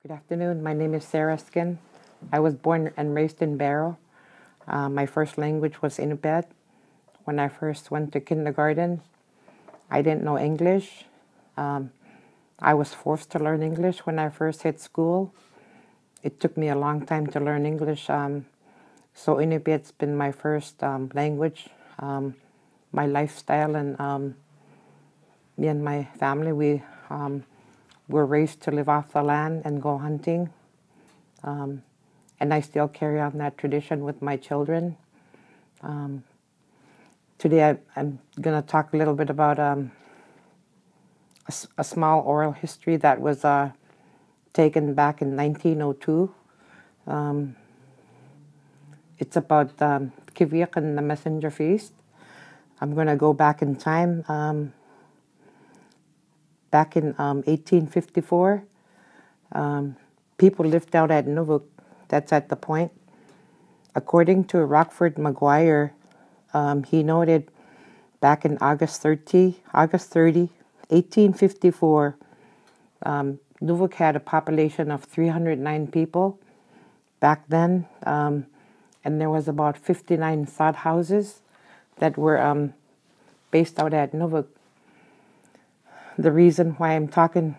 Good afternoon. My name is Sarah Skin. I was born and raised in Barrow. My first language was Inuit. When I first went to kindergarten, I didn't know English. I was forced to learn English when I first hit school. It took me a long time to learn English, so Inuit's been my first language. My lifestyle and me and my family, we were raised to live off the land and go hunting. And I still carry on that tradition with my children. Today I'm going to talk a little bit about a small oral history that was taken back in 1902. It's about Kivik and the Messenger Feast. I'm going to go back in time. Back in 1854, people lived out at Nuvuk. That's at the point. According to Rockford McGuire, he noted back in August 30, 1854, Nuvuk had a population of 309 people back then, and there was about 59 sod houses that were based out at Nuvuk. The reason why I'm touching,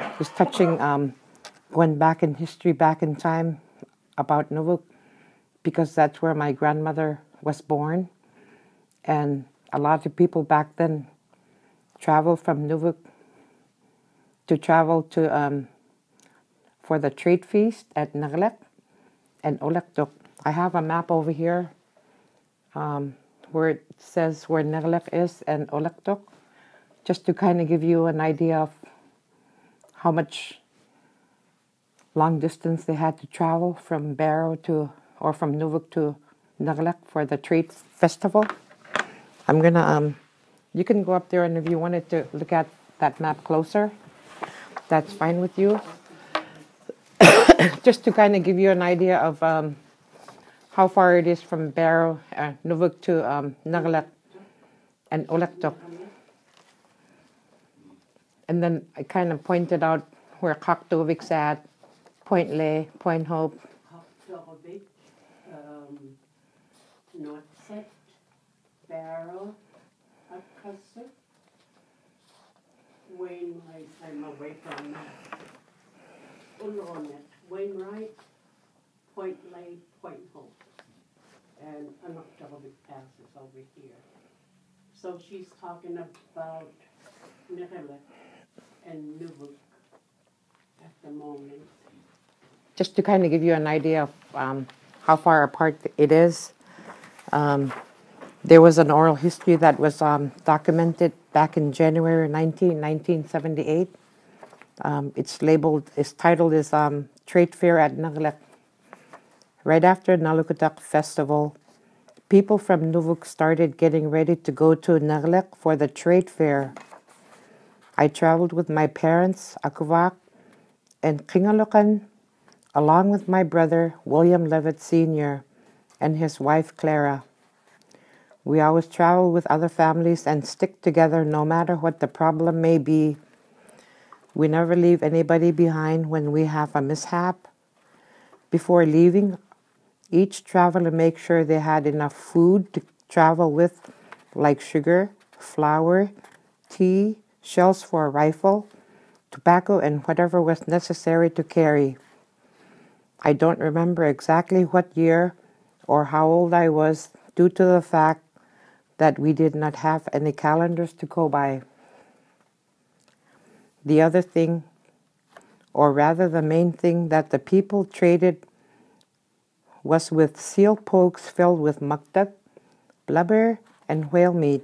going back in history, back in time about Nuvuk, because that's where my grandmother was born. And a lot of people back then traveled from Nuvuk to for the trade feast at Naglek and Olektuk. I have a map over here where it says where Naglek is and Olektuk, just to kind of give you an idea of how much long distance they had to travel from Barrow or from Nuvuk to Naglek for the trade festival. I'm gonna, you can go up there, and if you wanted to look at that map closer, that's fine with you. Just to kind of give you an idea of how far it is from Barrow, Nuvuk to Naglek and Olektuk. And then I kind of pointed out where Kaktovik's at, Point Lay, Point Hope. Kaktovik, Northset, Barrow, Upcusser, Wainwright, I'm away from that. Ulonet, Wainwright, Point Lay, Point Hope, and Kaktovik passes over here. So she's talking about Nirelek and Nuvuk at the moment. Just to kind of give you an idea of how far apart it is, there was an oral history that was documented back in January 1978. Its title is Trade Fair at Naglek. Right after Nalukutak Festival, people from Nuvuk started getting ready to go to Naglek for the trade fair. I traveled with my parents, Akuvak, and Kingalukan, along with my brother, William Levitt Sr., and his wife, Clara. We always travel with other families and stick together no matter what the problem may be. We never leave anybody behind when we have a mishap. Before leaving, each traveler makes sure they had enough food to travel with, like sugar, flour, tea, shells for a rifle, tobacco, and whatever was necessary to carry. I don't remember exactly what year or how old I was due to the fact that we did not have any calendars to go by. The other thing, or rather the main thing that the people traded was with seal pokes filled with muktak, blubber, and whale meat.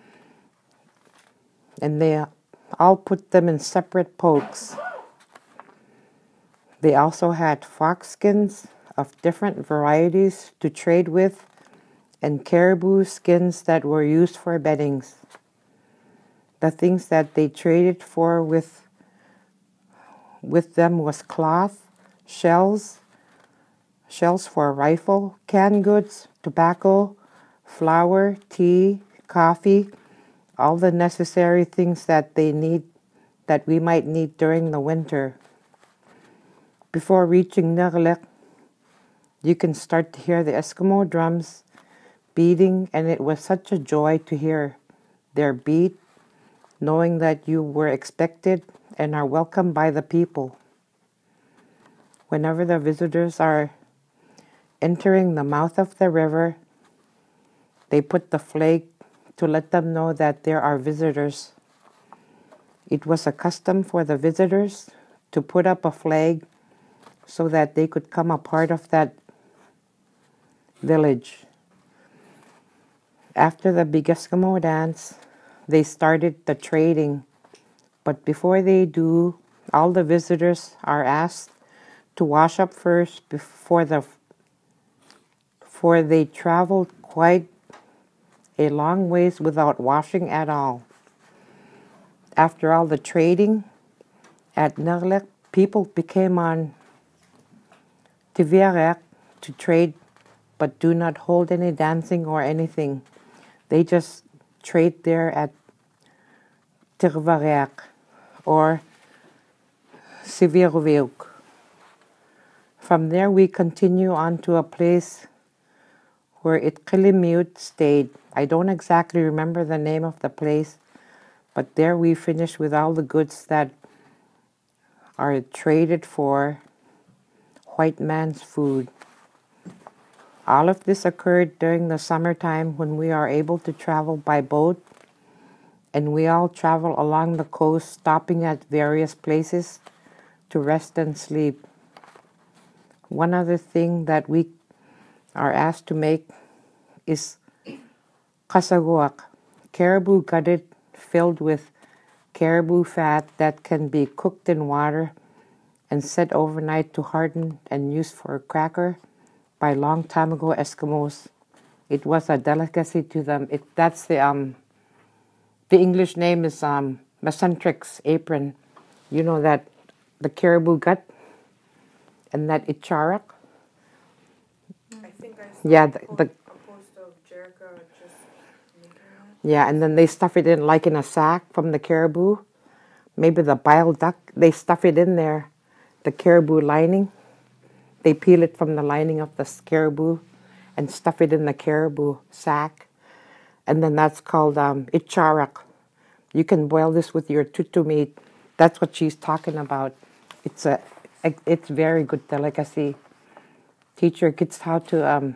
And they all put them in separate pokes. They also had fox skins of different varieties to trade with, and caribou skins that were used for beddings. The things that they traded for with them was cloth, shells for a rifle, canned goods, tobacco, flour, tea, coffee, all the necessary things that we might need during the winter. Before reaching Nirlek, you can start to hear the Eskimo drums beating, and it was such a joy to hear their beat, knowing that you were expected and are welcomed by the people. Whenever the visitors are entering the mouth of the river, they put the flag to let them know that there are visitors. It was a custom for the visitors to put up a flag so that they could come a part of that village. After the big Eskimo dance, they started the trading. But before they do, all the visitors are asked to wash up first before they traveled quite a long ways without washing at all. After all the trading at Nirlek, people became on Tiviarek to trade, but do not hold any dancing or anything. They just trade there at Tirvarek or Siviruvik. From there we continue on to a place where Inuit stayed. I don't exactly remember the name of the place, but there we finished with all the goods that are traded for white man's food. All of this occurred during the summertime when we are able to travel by boat, and we all travel along the coast, stopping at various places to rest and sleep. One other thing that we are asked to make is kasaguak, caribou gutted filled with caribou fat that can be cooked in water and set overnight to harden and used for a cracker by long time ago Eskimos. It was a delicacy to them. That's the English name is mesentrix apron. You know that the caribou gut and that icharak. I think I saw Yeah, a post of Jericho just making that. Yeah, and then they stuff it in like in a sack from the caribou. Maybe the bile duck, they stuff it in there, the caribou lining. They peel it from the lining of the caribou and stuff it in the caribou sack. And then that's called icharak. You can boil this with your tutu meat. That's what she's talking about. It's very good delicacy. Teach your kids how to,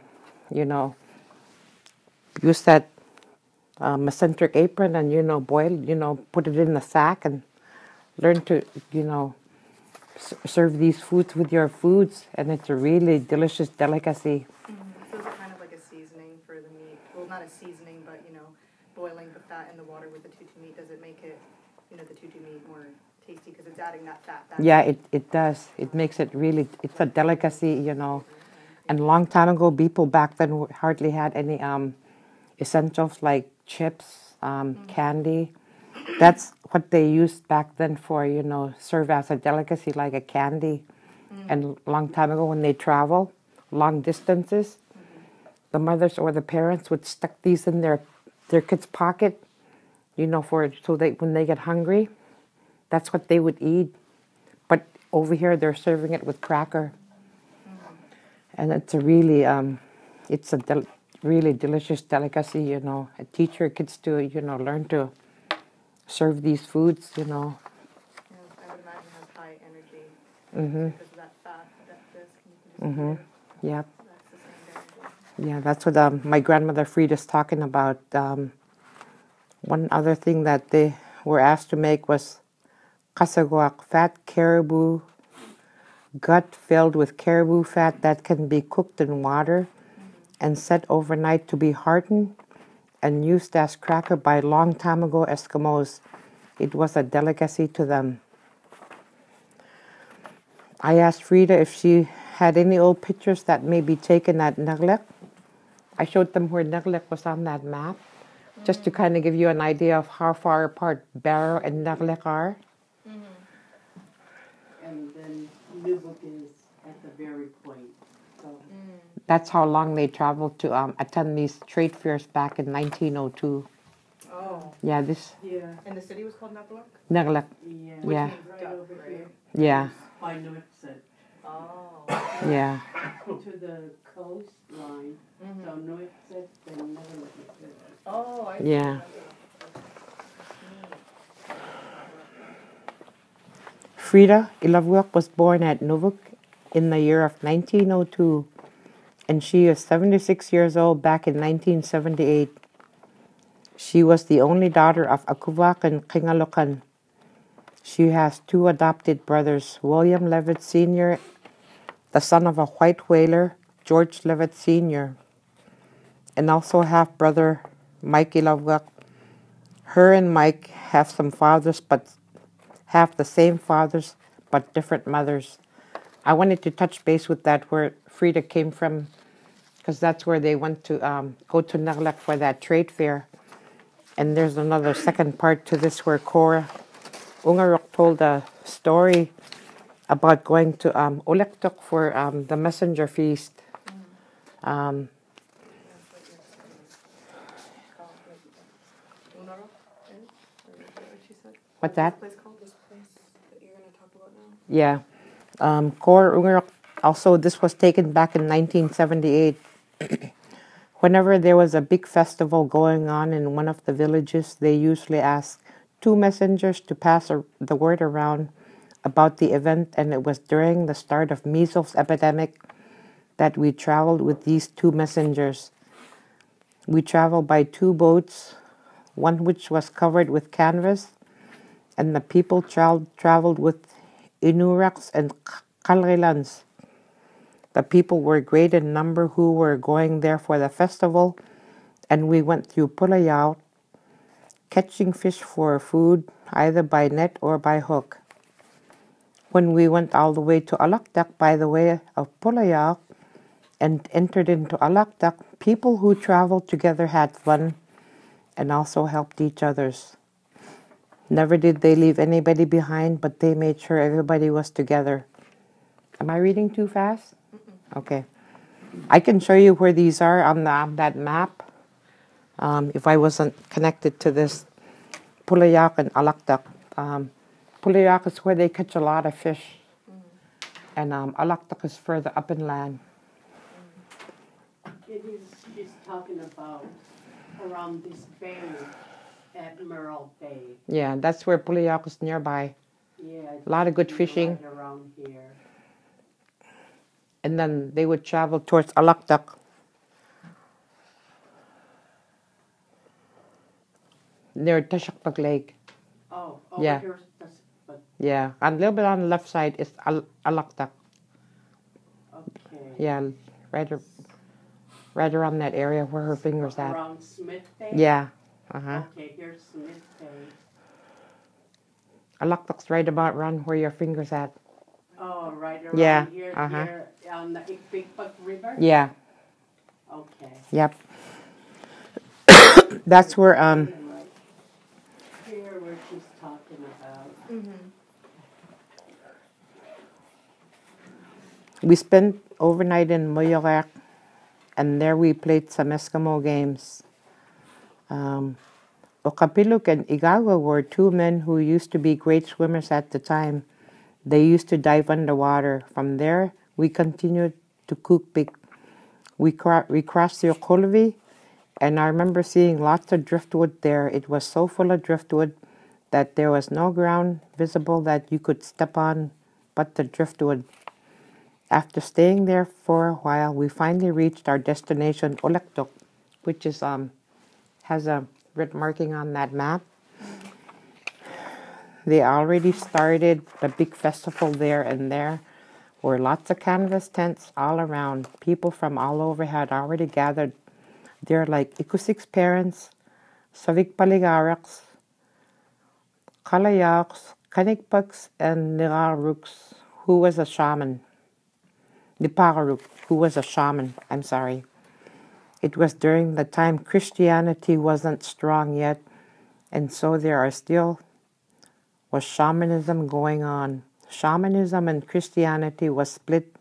use that mesenteric apron and, boil, put it in the sack and learn to, serve these foods with your foods. And it's a really delicious delicacy. So it's kind of like a seasoning for the meat. Well, not a seasoning, but, boiling the fat in the water with the tutu meat. Does it make it, the tutu meat more tasty because it's adding that fat back? Yeah, it does. It makes it really, it's a delicacy, And a long time ago, people back then hardly had any essentials like chips, candy. That's what they used back then for, serve as a delicacy like a candy. And a long time ago when they travel long distances, the mothers or the parents would stick these in their kids' pocket, so that when they get hungry, that's what they would eat. But over here, they're serving it with cracker. And it's a really, really delicious delicacy, And teach your kids to, learn to serve these foods, Yeah, I would imagine it has high energy because of that fat that this can just Yeah. that's the same energy. Yeah, that's what my grandmother Frida's talking about. One other thing that they were asked to make was kasaguak, fat caribou gut filled with caribou fat that can be cooked in water and set overnight to be hardened and used as cracker by long time ago Eskimos. It was a delicacy to them. I asked Frida if she had any old pictures that may be taken at Nirlek. I showed them where Nirlek was on that map, just to kind of give you an idea of how far apart Barrow and Nirlek are. And then Nubuk is at the very point. So That's how long they traveled to attend these trade fairs back in 1902. Oh. Yeah, yeah, And the city was called Nabluk? Nirlek. yeah, Yeah. right over here. Yeah. By Inuit said. Oh, Yeah. to the coastline. So Nuiqsut and Nunavut. Oh, I Yeah. Frida Ilisagvik was born at Nuvuk in the year of 1902, and she is 76 years old back in 1978. She was the only daughter of Akuvak and Kingalukan. She has two adopted brothers, William Levitt Sr., the son of a white whaler, George Levitt Sr., and also half-brother Mike Ilisagvik. Her and Mike have some fathers, but have the same fathers, but different mothers. I wanted to touch base with that, where Frida came from, because that's where they went to go to Naglak for that trade fair. And there's another second part to this where Cora Ungarok told a story about going to Olektok for the messenger feast. Um, What's that? This place that you're going to talk about now? Yeah. Cora Ungarok, also this was taken back in 1978. Whenever there was a big festival going on in one of the villages, they usually asked 2 messengers to pass the word around about the event, and it was during the start of measles epidemic that we traveled with these 2 messengers. We traveled by 2 boats, one which was covered with canvas, and the people traveled with Inuraks and Kalrilans. The people were great in number who were going there for the festival, and we went through Pulayao, catching fish for food, either by net or by hook. When we went all the way to Alaktak by the way of Pulayao and entered into Alaktak, people who traveled together had fun and also helped each others. Never did they leave anybody behind, but they made sure everybody was together. Am I reading too fast? Okay. I can show you where these are on that map. If I wasn't connected to this, Pulayak and Alaktak. Pulayak is where they catch a lot of fish, and Alaktak is further up inland. She's talking about around this bay, Admiral Bay. Yeah, that's where Pulayak is nearby. Yeah. A lot of good fishing. Right around here. And then they would travel towards Alaktak. Near Tashakpag Lake. Oh, Yeah. here's the, Yeah, and a little bit on the left side is Alaktak. okay. Yeah, right around that area where her finger's at. Around Smith Bay? Yeah. Uh-huh. Okay, here's Smith Bay. Alaktak's right about around where your finger's at. Oh, right around Yeah, here, uh-huh. here on the Big Buck River? Yeah. Okay. Yep. That's where Right here where she's talking about. we spent overnight in Moyorak, and there we played some Eskimo games. Okapiluk and Igawa were 2 men who used to be great swimmers at the time. They used to dive underwater. From there, we continued to Kukpik. We crossed the Okolvi, and I remember seeing lots of driftwood there. It was so full of driftwood that there was no ground visible that you could step on but the driftwood. After staying there for a while, we finally reached our destination, Olektok, which is has a red marking on that map. They already started the big festival there, and there were lots of canvas tents all around. People from all over had already gathered there, like Ikusik's parents, Savik Paligaraks, Kalayaks, Kanikpaks, and Niraruks, who was a shaman. Nipararuk, who was a shaman, I'm sorry. It was during the time Christianity wasn't strong yet, and so there was shamanism going on. Shamanism and Christianity was split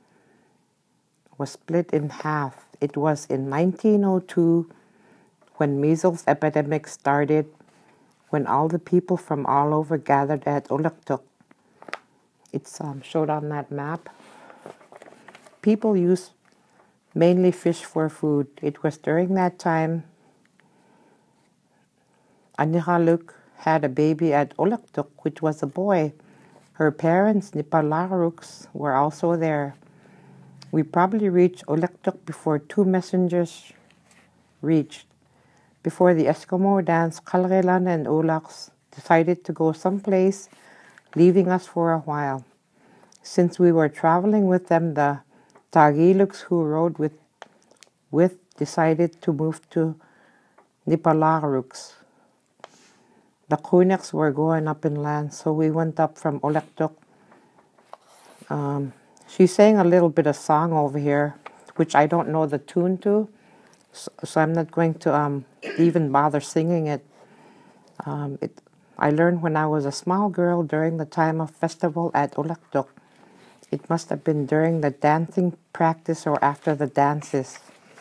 in half. It was in 1902 when measles epidemic started, when all the people from all over gathered at Olektok. It's showed on that map. people use mainly fish for food. It was during that time Anihaluk had a baby at Olaktuk, which was a boy. Her parents, Nipalaruks, were also there. We probably reached Olaktuk before 2 messengers reached. Before the Eskimo dance, Kalrelan and Olaks decided to go someplace, leaving us for a while. Since we were traveling with them, the Tagiluks who rode with decided to move to Nipalaruks. The Kunaks were going up inland, so we went up from Olaktuk. She sang a little bit of song over here, which I don't know the tune to, so I'm not going to even bother singing it. I learned when I was a small girl during the time of festival at Olaktuk. It must have been during the dancing practice or after the dances.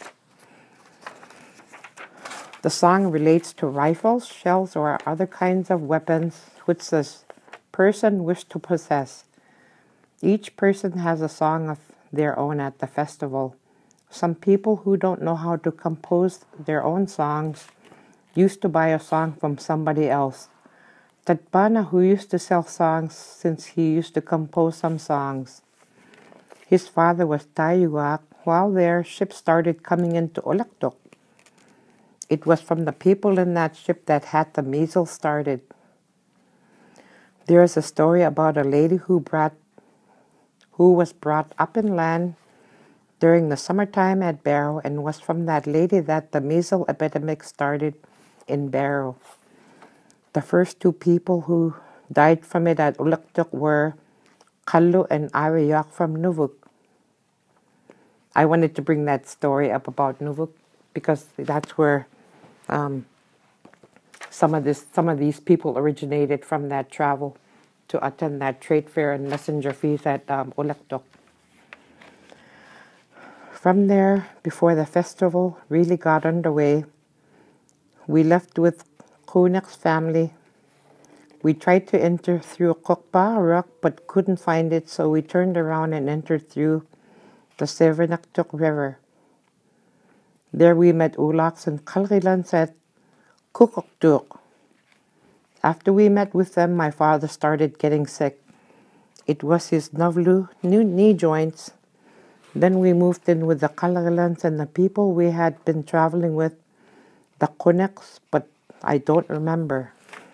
The song relates to rifles, shells, or other kinds of weapons which the person wished to possess. Each person has a song of their own at the festival. Some people who don't know how to compose their own songs used to buy a song from somebody else. Tatpana, who used to sell songs since he used to compose some songs. His father was Tayuak. While there, ships started coming into Olaktuk. It was from the people in that ship that had the measles started. There is a story about a lady who was brought up inland during the summertime at Barrow, and was from that lady that the measles epidemic started in Barrow. The first 2 people who died from it at Olaktuk were Kallu and Ariyak from Nuvuk. I wanted to bring that story up about Nuvuk because that's where some of these people originated from that travel to attend that trade fair and messenger feast at Olaktuk. From there, before the festival really got underway, we left with Kunak's family. We tried to enter through Kokpa Rock but couldn't find it, so we turned around and entered through the Severnaktuk River. There we met Ulaks and Kalrilans at Kukoktuk. After we met with them, my father started getting sick. It was his Navlu knee joints. Then we moved in with the Kalrilans and the people we had been traveling with, the Kunaks, but I don't remember.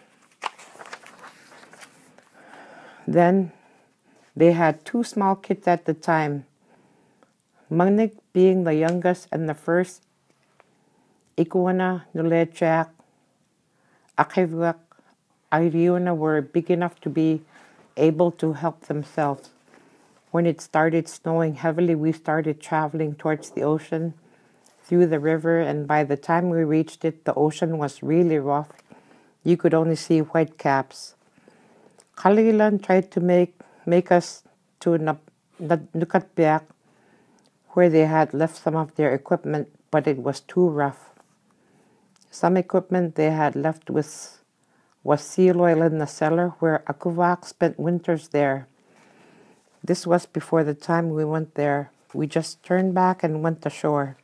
Then they had 2 small kids at the time. Magnik being the youngest and the first, Ikuana, Nulechak, Akivak, Iriona were big enough to be able to help themselves. When it started snowing heavily, we started traveling towards the ocean through the river, and by the time we reached it, the ocean was really rough. You could only see white caps. Kalilan tried to make us to Nukatbiak, where they had left some of their equipment, but it was too rough. Some equipment they had left was seal oil in the cellar, where Akuvak spent winters there. This was before the time we went there. We just turned back and went ashore.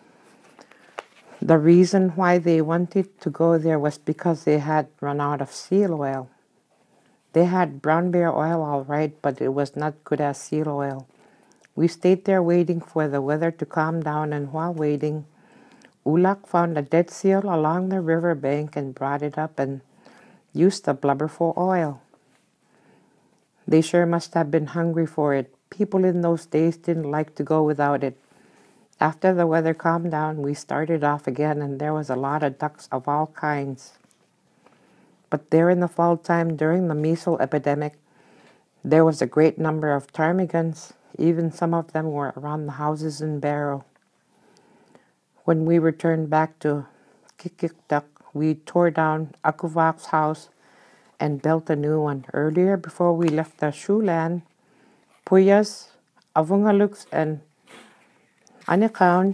The reason why they wanted to go there was because they had run out of seal oil. They had brown bear oil all right, but it was not good as seal oil. We stayed there waiting for the weather to calm down, and while waiting, Ulak found a dead seal along the river bank and brought it up and used the blubber for oil. They sure must have been hungry for it. People in those days didn't like to go without it. After the weather calmed down, we started off again, and there was a lot of ducks of all kinds. But there in the fall time, during the measles epidemic, there was a great number of ptarmigans. Even some of them were around the houses in Barrow. When we returned back to Kikiktuk, we tore down Akuvak's house and built a new one. Earlier, before we left the Shulan, Puyas, Avungaluks, and Anikaun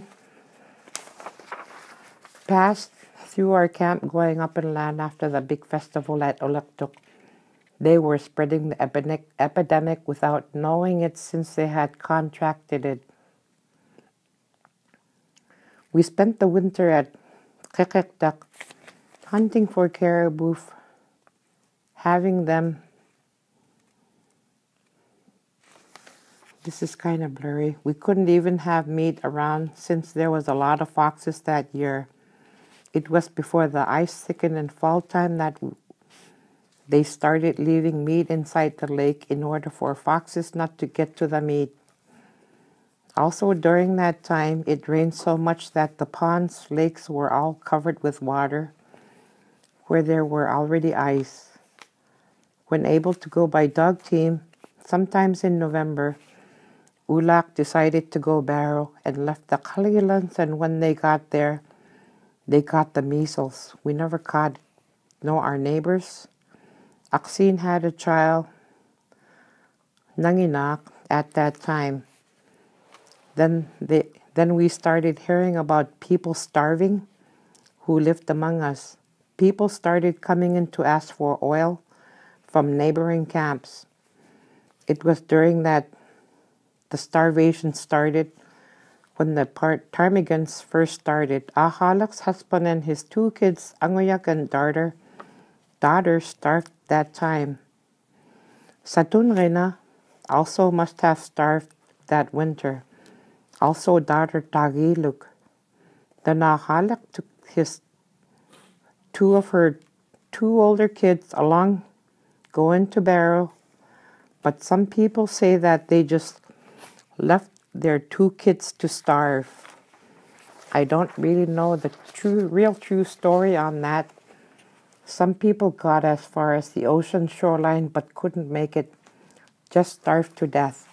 passed through our camp going up inland after the big festival at Olaktuk. They were spreading the epidemic without knowing it since they had contracted it. We spent the winter at Qeqeqtaq, hunting for caribou, having them. This is kind of blurry. We couldn't even have meat around since there was a lot of foxes that year. It was before the ice thickened in fall time that they started leaving meat inside the lake in order for foxes not to get to the meat. Also during that time, it rained so much that the ponds, lakes were all covered with water where there were already ice. When able to go by dog team, sometimes in November, Ulak decided to go barrow and left the Kalilans, and when they got there, they got the measles. We never caught no our neighbors. Aksin had a child, Nanginak, at that time. Then we started hearing about people starving who lived among us. People started coming in to ask for oil from neighboring camps. It was during that the starvation started when the ptarmigans first started. Ahalak's husband and his 2 kids, Angoyak and daughter starved that time. Satunrena also must have starved that winter. Also daughter Tagiluk. Then Ahalak took his 2 of her 2 older kids along, going to barrow. But some people say that they just left their 2 kids to starve. I don't really know the real true story on that. Some people got as far as the ocean shoreline but couldn't make it, just starved to death.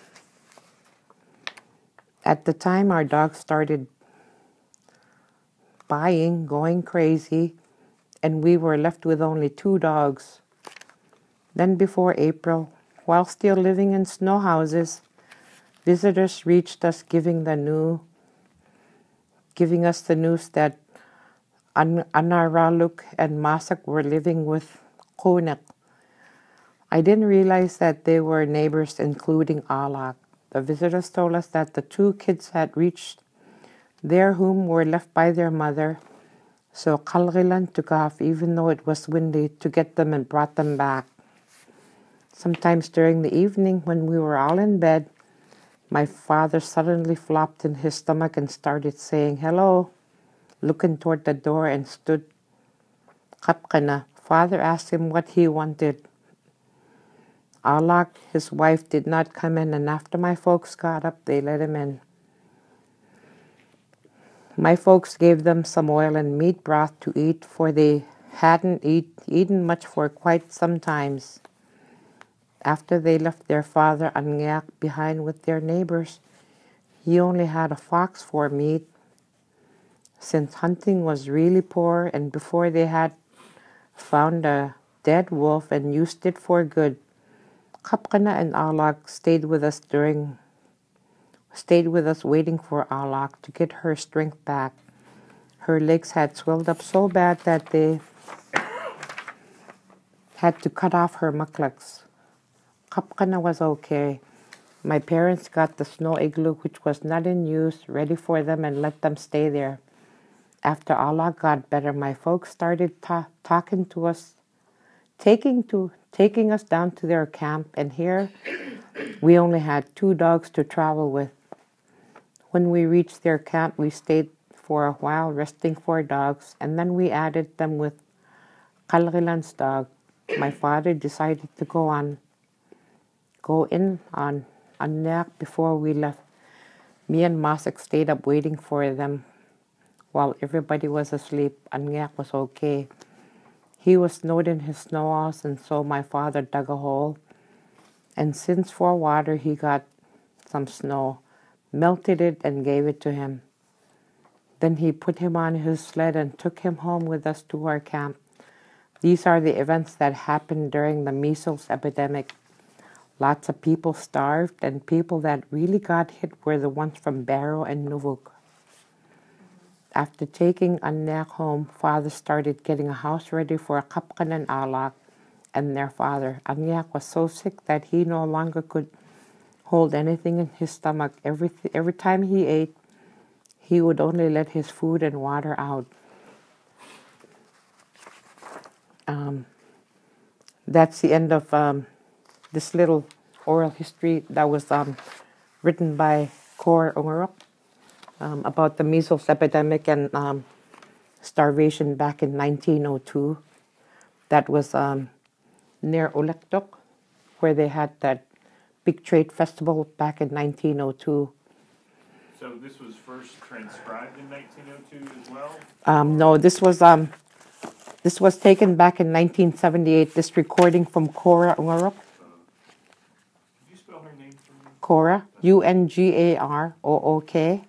At the time, our dogs started going crazy, and we were left with only 2 dogs. Then before April, while still living in snow houses, visitors reached us giving us the news that Anaraluk and Masak were living with Kunek. I didn't realize that they were neighbors, including Alak. The visitors told us that the 2 kids had reached their home were left by their mother, so Kalrilan took off even though it was windy to get them and brought them back. Sometimes during the evening when we were all in bed, my father suddenly flopped in his stomach and started saying hello, looking toward the door and stood kapkana. Father asked him what he wanted. Alak, his wife, did not come in, and after my folks got up, they let him in. My folks gave them some oil and meat broth to eat, for they hadn't eaten much for quite some times. After they left their father Anyak behind with their neighbors, he only had a fox for meat, since hunting was really poor, and before they had found a dead wolf and used it for good. Kapkana and Alak stayed with us waiting for Alak to get her strength back. Her legs had swelled up so bad that they had to cut off her muklaks. Kapkana was okay. My parents got the snow igloo, which was not in use, ready for them and let them stay there. After Alak got better, my folks started talking to us, taking us down to their camp, and here we only had 2 dogs to travel with. When we reached their camp, we stayed for a while resting for dogs, and then we added them with Kalrilan's dog. My father decided to go in on Anyak before we left. Me and Masak stayed up waiting for them. While everybody was asleep, Anyak was okay. He was snowed in his snow house, and so my father dug a hole. And since for water, he got some snow, melted it, and gave it to him. Then he put him on his sled and took him home with us to our camp. These are the events that happened during the measles epidemic. Lots of people starved, and people that really got hit were the ones from Barrow and Nuvuk. After taking Anyak home, father started getting a house ready for Kapkan and Alak and their father. Anyak was so sick that he no longer could hold anything in his stomach. Every time he ate, he would only let his food and water out. That's the end of this little oral history that was written by Cora Ungarok about the measles epidemic and starvation back in 1902. That was near Olektok, where they had that big trade festival back in 1902. So this was first transcribed in 1902 as well? No, this was taken back in 1978. This recording from Cora Ungarok. Could you spell her name for me? Cora, Ungarook.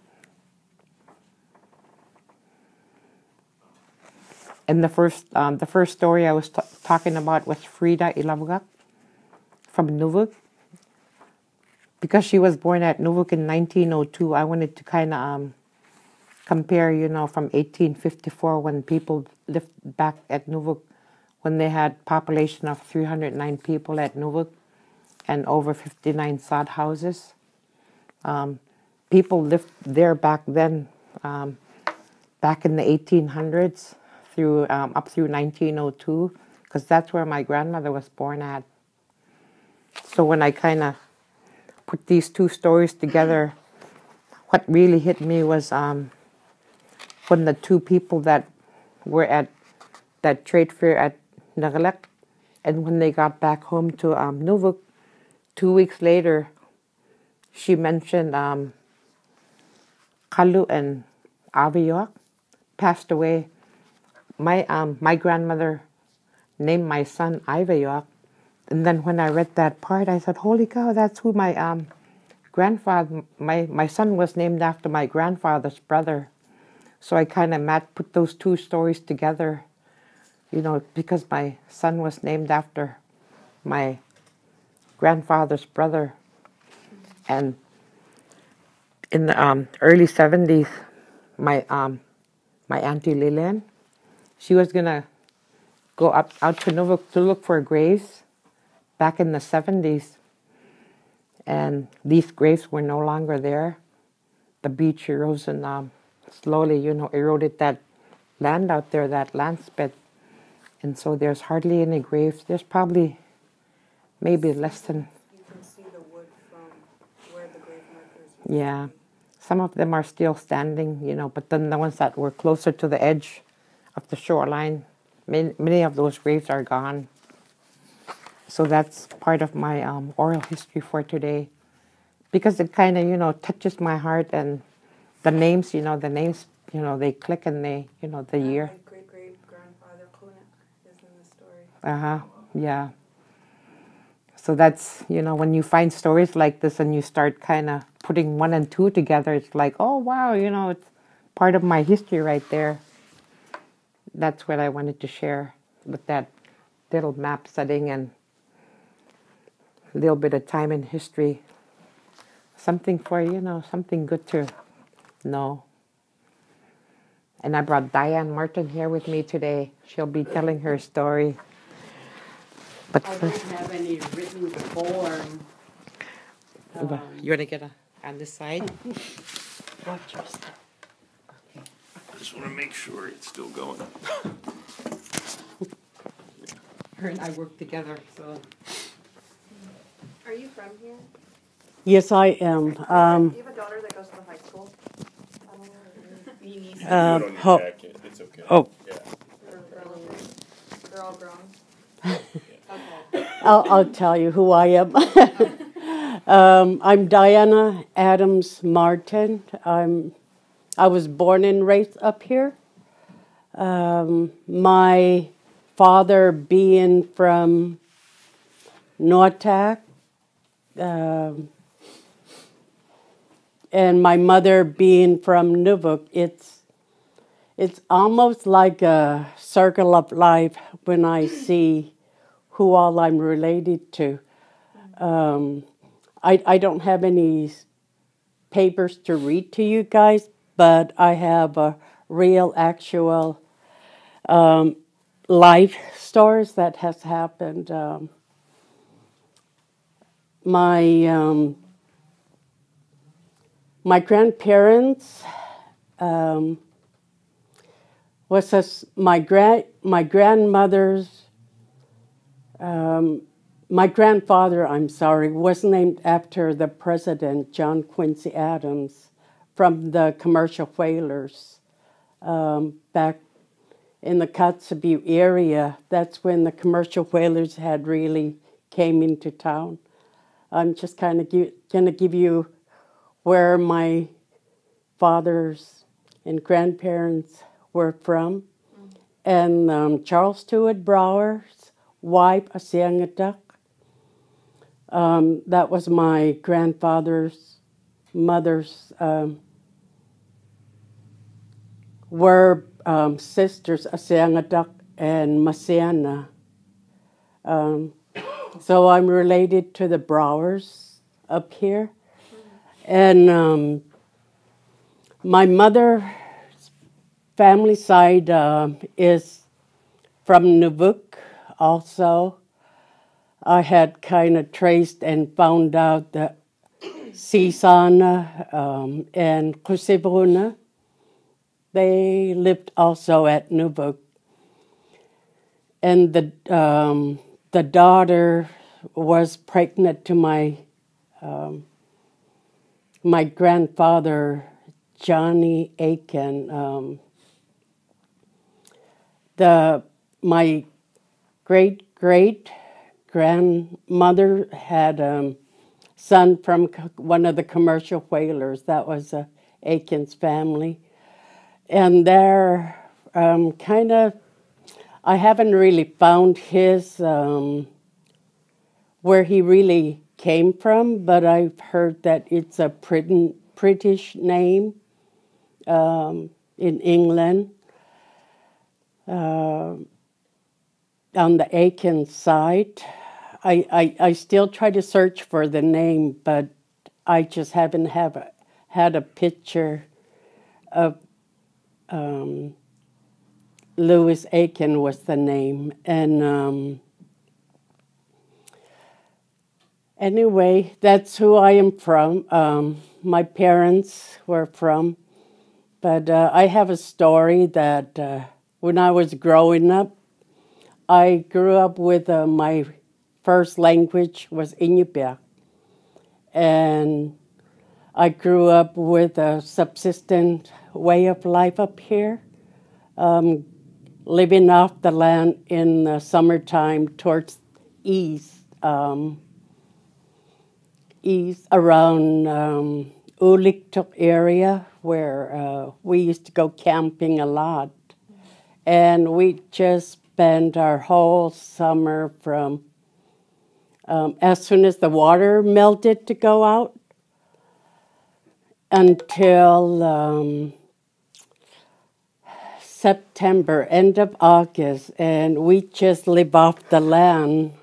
And the first story I was talking about was Frida Ilisagvik from Nuvuk. Because she was born at Nuvuk in 1902, I wanted to kind of compare, from 1854 when people lived back at Nuvuk, when they had population of 309 people at Nuvuk and over 59 sod houses. People lived there back then, back in the 1800s through up through 1902, because that's where my grandmother was born at. So when I kind of put these two stories together, what really hit me was when the two people that were at that trade fair at Nagalek, and when they got back home to Nuvuk, 2 weeks later, she mentioned Kalu and Aviyok passed away. My grandmother named my son Ivayok, and then when I read that part, I said, "Holy cow, that's who my grandfather, my son was named after my grandfather's brother." So I kind of put those two stories together, because my son was named after my grandfather's brother. And in the early 70s, my auntie Lilian, she was gonna go out to Nuvuk to look for graves back in the 70s, and these graves were no longer there. The beach erosion slowly, eroded that land out there, that landspit, and so there's hardly any graves. There's probably maybe less than. You can see the wood from where the grave markers were. Yeah, some of them are still standing, but then the ones that were closer to the edge of the shoreline, many of those graves are gone. So that's part of my oral history for today, because it kind of, touches my heart, and the names, they click, and they, the year. My great-great-grandfather Kunik is in the story. Yeah. So that's, when you find stories like this and you start kind of putting one and two together, it's like, oh, wow, it's part of my history right there. That's what I wanted to share with that little map setting and a little bit of time in history. Something for, something good to know. And I brought Diane Martin here with me today. She'll be telling her story. But I don't have any written form. You want to get on this side? Watch your step. I just want to make sure it's still going. Her and I work together, so. Are you from here? Yes, I am. Do you have a daughter that goes to the high school? Put it on your jacket. It's okay. Oh. Yeah. They're all grown. Okay. I'll tell you who I am. I'm Diana Adams Martin. I was born and raised up here. My father being from Nortak, and my mother being from Nuvuk. It's almost like a circle of life when I see who all I'm related to. I don't have any papers to read to you guys, but I have a real, actual life stories that has happened. My grandparents my grandmother's. My grandfather, I'm sorry, was named after the president, John Quincy Adams, from the commercial whalers back in the Kotzebue area. That's when the commercial whalers had really came into town. I'm just kind of going to give you where my fathers and grandparents were from. And Charles Stewart Brower's wife, Asiangatak. That was my grandfather's mother's, were sisters, Asiangatak and Masiana. So I'm related to the Browers up here. And my mother's family side is from Nuvuk also. I had kind of traced and found out that Sisana and Kusibuna, they lived also at Nuvuk. And the daughter was pregnant to my my grandfather, Johnny Aiken. My great-great-grandmother had a son from one of the commercial whalers. That was Aiken's family. And they're kind of, I haven't really found his, where he really came from, but I've heard that it's a British name in England. On the Aiken side, I still try to search for the name, but I just haven't had a picture of Louis Aiken was the name. And anyway, that's who I am from. My parents were from. But I have a story that when I was growing up, I grew up with my first language was Inuit. And I grew up with a subsistent way of life up here, living off the land in the summertime towards east around Uliktuk area, where we used to go camping a lot. And we just spent our whole summer from as soon as the water melted to go out until September, end of August, and we just live off the land.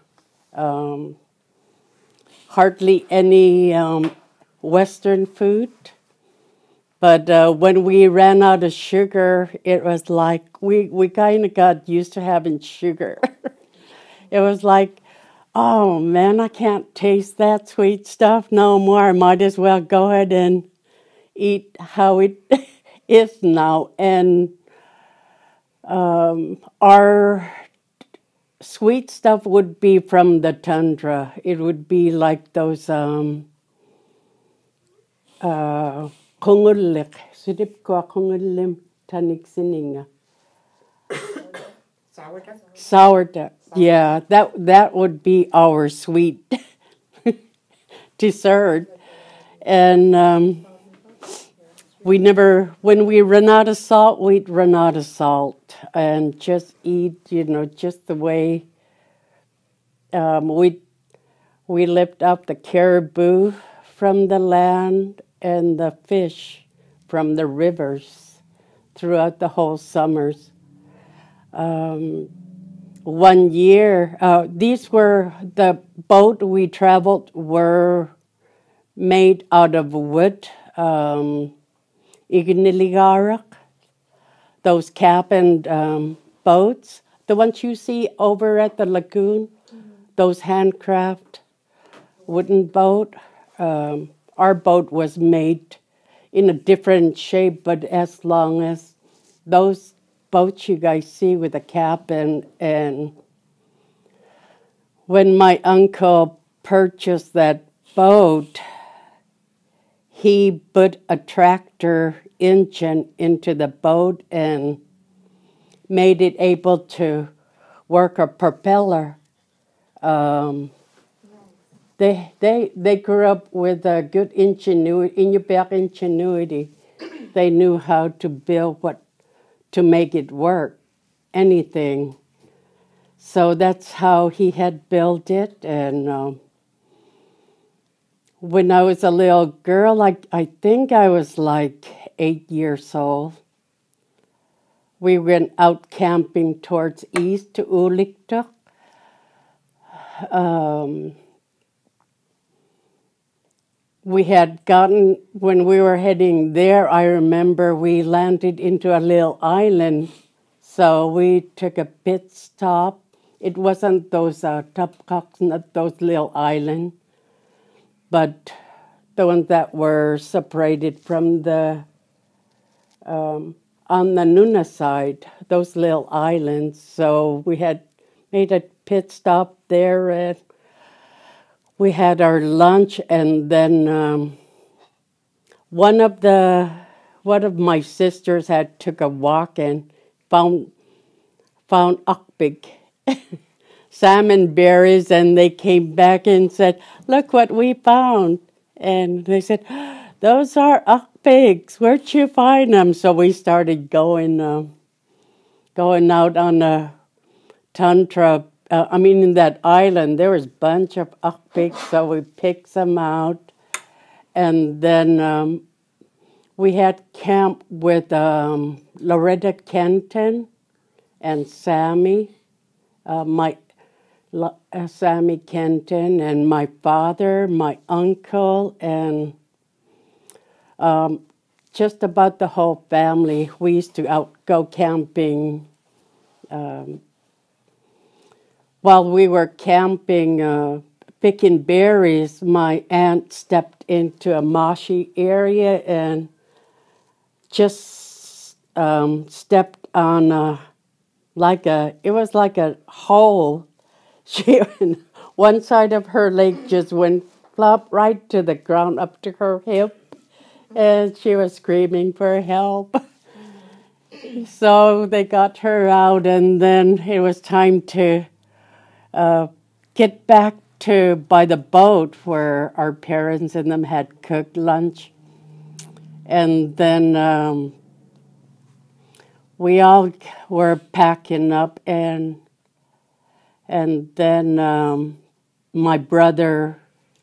Hardly any Western food. But when we ran out of sugar, it was like we kind of got used to having sugar. It was like, oh man, I can't taste that sweet stuff no more. I might as well go ahead and eat how it is now. And our sweet stuff would be from the tundra. It would be like those Kongulik, Sudipkwa Kongulim Tanik Sininga. Sourdough. Yeah, that would be our sweet dessert. And when we run out of salt, we'd run out of salt and just eat, just the way we lift up the caribou from the land and the fish from the rivers throughout the whole summers. One year, the boat we traveled were made out of wood, Igniligarak, those cabin boats, the ones you see over at the lagoon, those handcraft wooden boat. Our boat was made in a different shape, but as long as those boats you guys see with a cabin. And when my uncle purchased that boat, he put a tractor engine into the boat and made it able to work a propeller. They grew up with a good ingenuity. They knew how to build to make it work, anything. So that's how he had built it. And when I was a little girl, I think I was like 8 years old, we went out camping towards east to Ilisagvik. We had gotten, when we were heading there, I remember we landed into a little island. So we took a pit stop. It wasn't those tupcocks, not those little islands, but the ones that were separated from the, on the Nuna side, those little islands. So we had made a pit stop there, and we had our lunch, and then one of my sisters had took a walk and found akbig salmon berries, and they came back and said, "Look what we found." And they said, "Those are akbigs. Where'd you find them?" So we started going out on a tundra. In that island, there was a bunch of akbigs, so we picked some out. And then we had camp with Loretta Kenton and Sammy, Sammy Kenton, and my father, my uncle, and just about the whole family. We used to go camping. While we were camping, picking berries, my aunt stepped into a marshy area and just stepped on it was like a hole. One side of her leg just went flop right to the ground up to her hip, and she was screaming for help. So they got her out, and then it was time to get back by the boat where our parents and them had cooked lunch. And then we all were packing up, and then my brother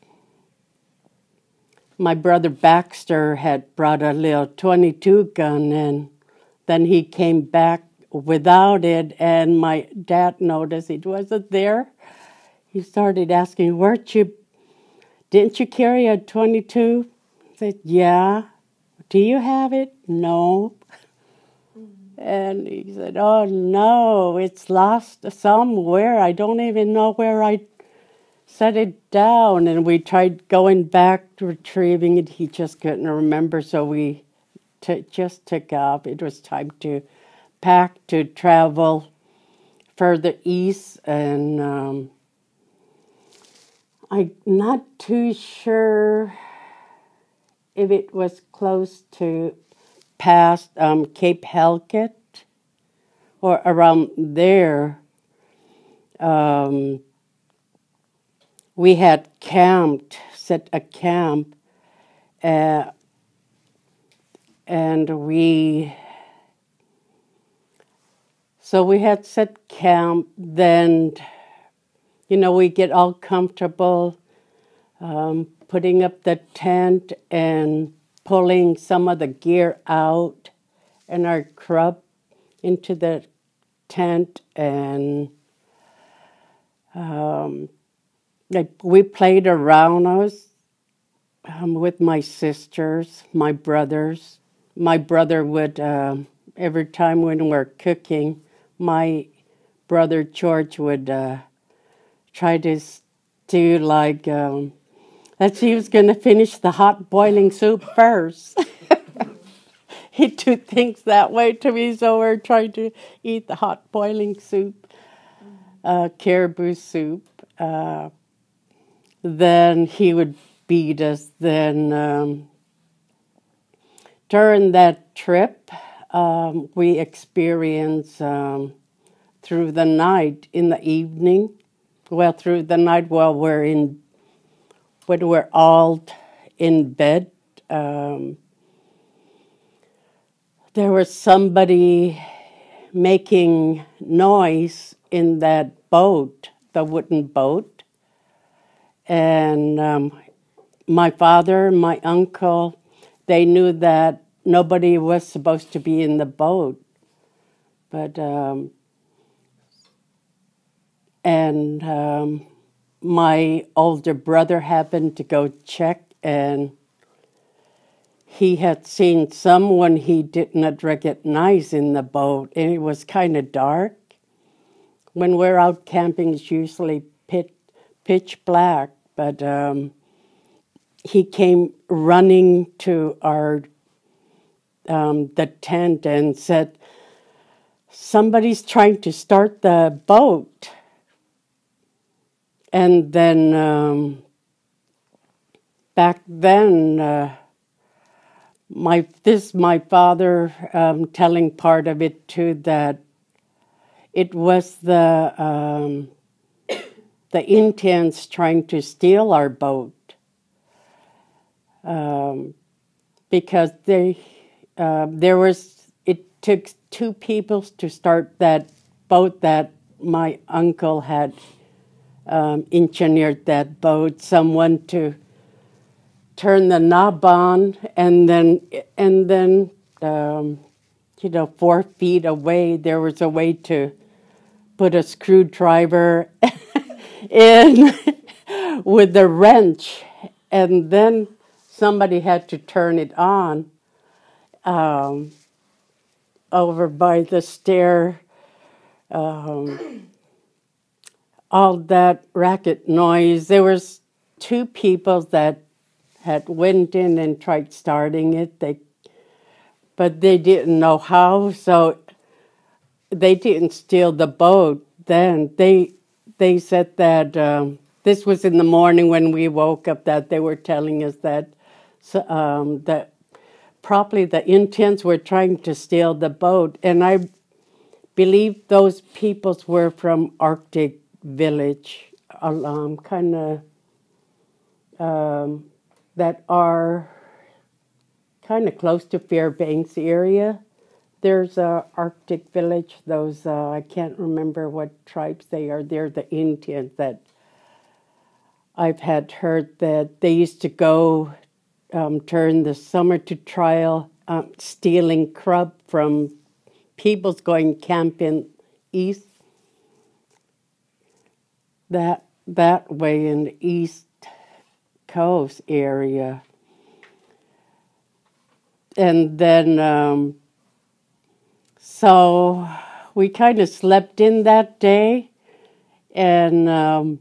Baxter had brought a little .22 gun, and then he came back without it, and my dad noticed it wasn't there. He started asking, didn't you carry a .22? I said, yeah. Do you have it? No. And he said, oh no, it's lost somewhere. I don't even know where I set it down. And we tried going back, retrieving it. He just couldn't remember, so we just took off. It was time to pack to travel further east, and I'm not too sure if it was close to past Cape Halkett or around there. We had set a camp, and so we had set camp. Then, we get all comfortable, putting up the tent and pulling some of the gear out and our grub into the tent. And we played around. I was with my sisters, my brothers. My brother would, every time when we're cooking, my brother George would try to do let's see who's going to finish the hot boiling soup first. he do things that way to me. So we're trying to eat the hot boiling soup, caribou soup. Then he would beat us. Then during that trip, we experienced through the night, in the evening, through the night while when we're all in bed, there was somebody making noise in that boat, the wooden boat. And my father, my uncle, they knew that nobody was supposed to be in the boat. But, my older brother happened to go check, and he had seen someone he didn't recognize in the boat, and it was kind of dark. When we're out camping, it's usually pitch black, but he came running to our the tent and said, "Somebody's trying to start the boat." And then back then, my father telling part of it too, that it was the Indians trying to steal our boat, because it took two people to start that boat. That my uncle had engineered that boat, someone to turn the knob on, and then 4 feet away there was a way to put a screwdriver in with the wrench, and then somebody had to turn it on over by the stair. All that racket noise. There was two people that had went in and tried starting it, but they didn't know how, so they didn't steal the boat. Then they said that this was in the morning when we woke up, that they were telling us that that probably the Indians were trying to steal the boat, and I believe those peoples were from Arctic village, kind of that are kind of close to Fairbanks area. There's a Arctic village. Those I can't remember what tribes they are. They're the Indians that I've had heard that they used to go during the summer to trial stealing crab from people's going camping east. That way in the East Coast area. And then, so we kind of slept in that day, and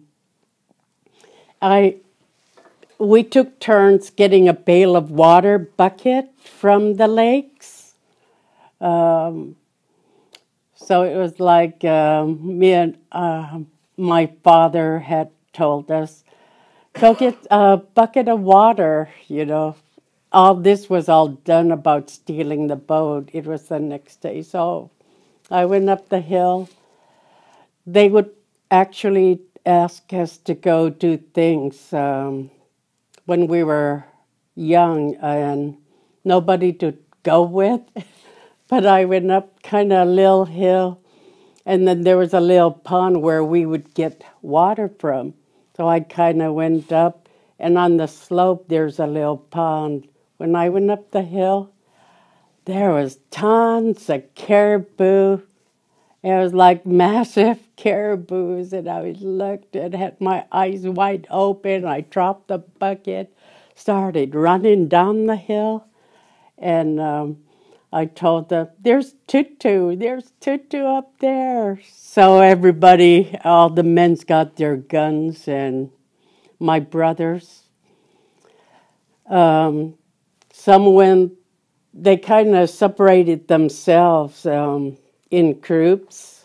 we took turns getting a pail of water bucket from the lakes. So it was like me and my father had told us, go get a bucket of water, All this was all done about stealing the boat. It was the next day. So I went up the hill. They would actually ask us to go do things when we were young and nobody to go with. But I went up kind of a little hill, and then there was a little pond where we would get water from. So I kind of went up, and on the slope there's a little pond. When I went up the hill, there was tons of caribou. It was like massive caribous, and I looked and had my eyes wide open. I dropped the bucket, started running down the hill, and I told them, there's Tutu up there. So everybody, all the men's got their guns, and my brothers. Some went they kind of separated themselves in groups.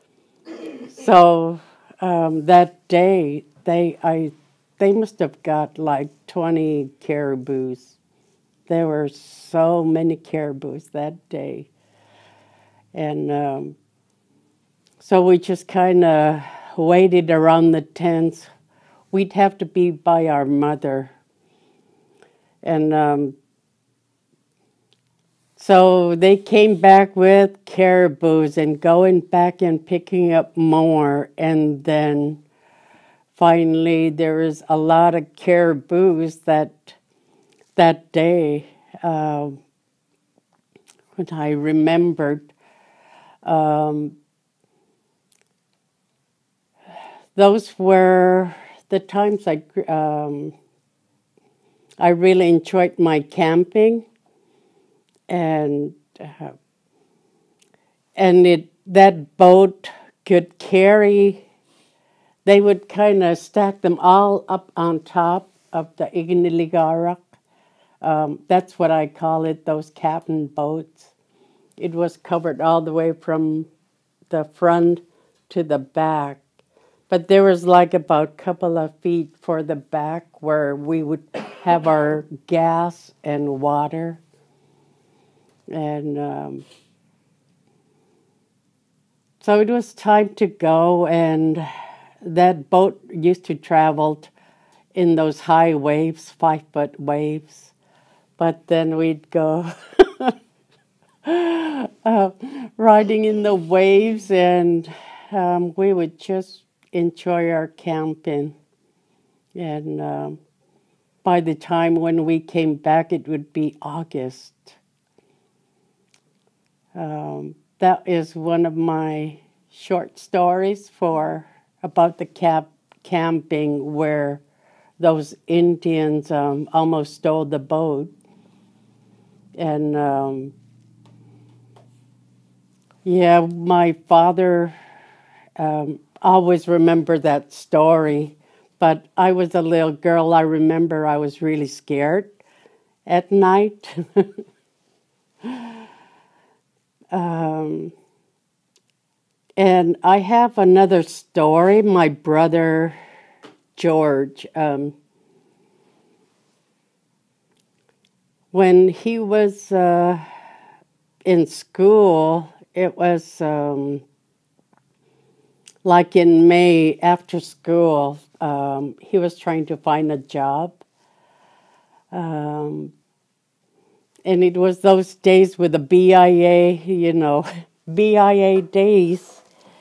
So that day, they must have got like 20 caribous. There were so many caribous that day. And so we just kind of waited around the tents. We'd have to be by our mother. And so they came back with caribous and going back and picking up more. And then finally there was a lot of caribous that day. What I remembered, those were the times I really enjoyed my camping, and that boat could carry. They would kind of stack them all up on top of the Ilisagvik. That's what I call it, those cabin boats. It was covered all the way from the front to the back. But there was like about a couple of feet for the back where we would have our gas and water. And so it was time to go, and that boat used to travel in those high waves, 5-foot waves. But then we'd go riding in the waves, and we would just enjoy our camping. And by the time when we came back, it would be August. That is one of my short stories about the camping where those Indians almost stole the boat. And yeah, my father always remembered that story. But I was a little girl. I remember I was really scared at night. And I have another story. My brother, George, when he was in school, it was like in May after school, he was trying to find a job. And it was those days with the BIA, BIA days.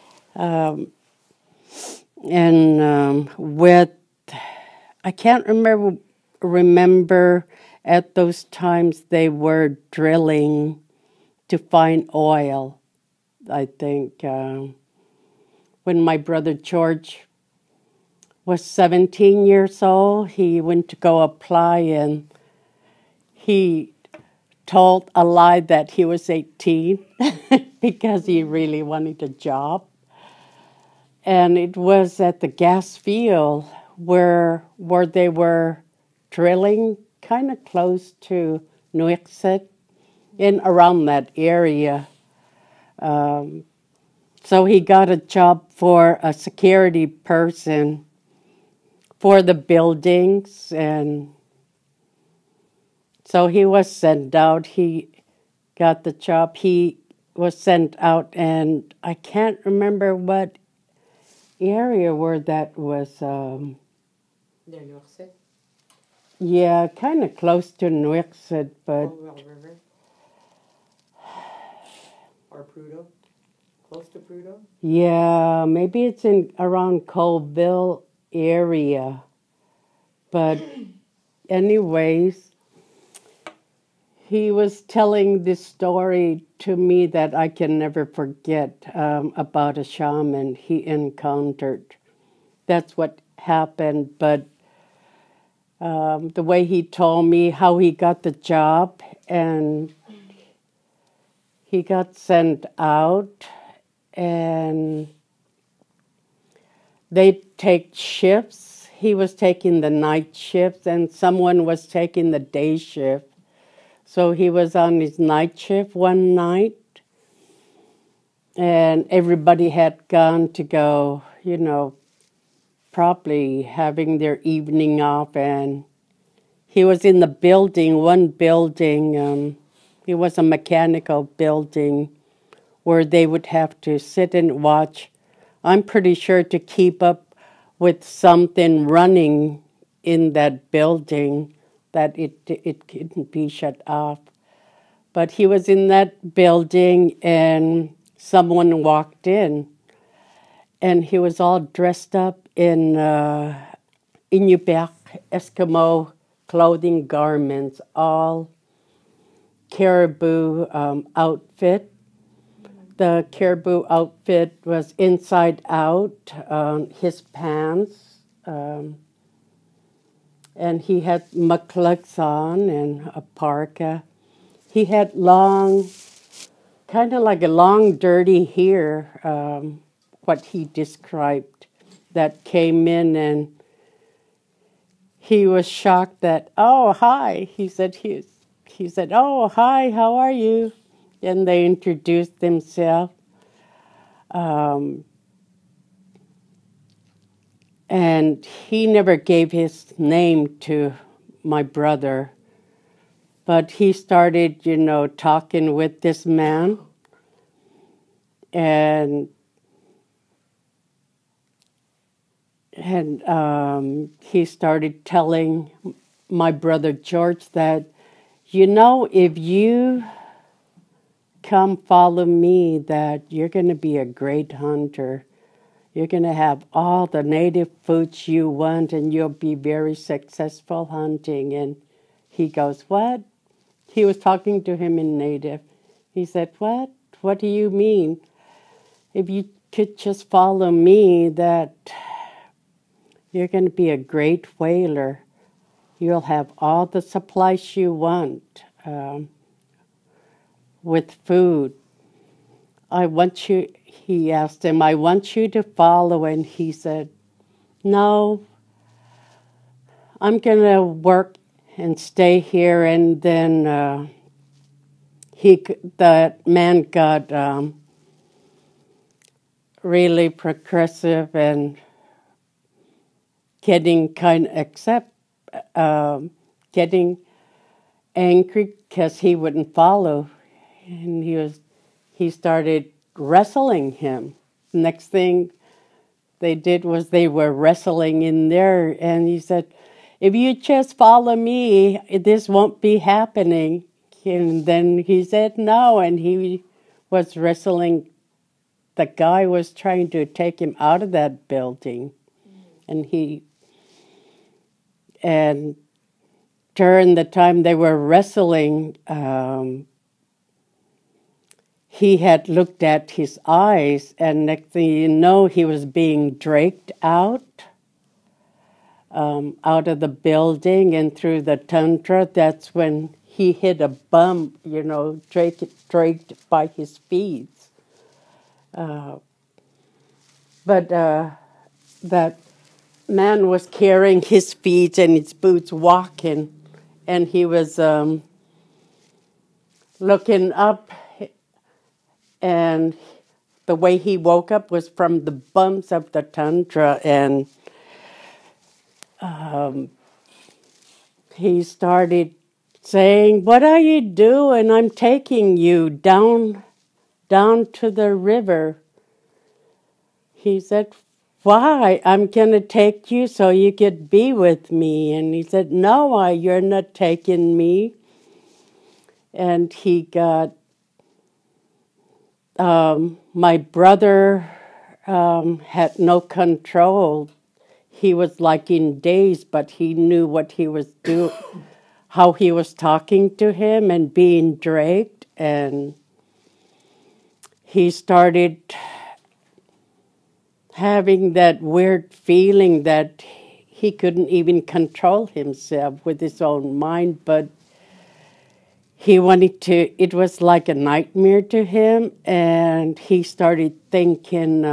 I can't remember at those times they were drilling to find oil. I think when my brother George was 17 years old, he went to go apply, and he told a lie that he was 18 because he really wanted a job. And it was at the gas field where they were drilling, kind of close to Inuit, in around that area. So he got a job for a security person for the buildings, and so he was sent out. He got the job. He was sent out, and I can't remember what area where that was. Yeah, kind of close to Inuit, but River? Or Prudhoe? Close to Prudhoe? yeah, maybe it's in around Colville area. But anyways, he was telling this story to me that I can never forget, about a shaman he encountered. That's what happened, but the way he told me how he got the job, and he got sent out, and they take shifts. He was taking the night shift, and someone was taking the day shift. So he was on his night shift one night, and everybody had gone to go, probably having their evening off, and he was in the building, one building, it was a mechanical building where they would have to sit and watch, I'm pretty sure, to keep up with something running in that building, that it couldn't be shut off. But he was in that building, and someone walked in, and he was all dressed up in Inuit Eskimo clothing garments, all caribou outfit. The caribou outfit was inside out, his pants, and he had mucklucks on and a parka. He had long, kind of like a long, dirty hair, what he described, that came in, and he was shocked that, oh, hi. He said, oh, hi, how are you? And they introduced themselves. And he never gave his name to my brother. But he started, talking with this man. And he started telling my brother George that, if you come follow me, that you're going to be a great hunter. You're going to have all the native foods you want, and you'll be very successful hunting. And he goes, what? He was talking to him in native. He said, what? What do you mean? If you could just follow me, that you're going to be a great whaler. You'll have all the supplies you want with food. He asked him, I want you to follow. And he said, no, I'm going to work and stay here. And then the man got really progressive and getting getting angry because he wouldn't follow. And he started wrestling him. Next thing they did was they were wrestling in there, and he said, if you just follow me, this won't be happening. And then he said no, and he was wrestling. The guy was trying to take him out of that building. And during the time they were wrestling, he had looked at his eyes, and next thing you know, he was being dragged out of the building and through the tundra. That's when he hit a bump, dragged by his feet. But that man was carrying his feet and his boots, walking, and he was looking up, and the way he woke up was from the bumps of the tundra, and he started saying, what are you doing? I'm taking you down to the river. He said, why? I'm going to take you so you could be with me. And he said, no, you're not taking me. And he got, my brother had no control. He was like in daze, but he knew what he was doing, how he was talking to him and being dragged. And he started having that weird feeling that he couldn't even control himself with his own mind, but he wanted to, it was like a nightmare to him, and he started thinking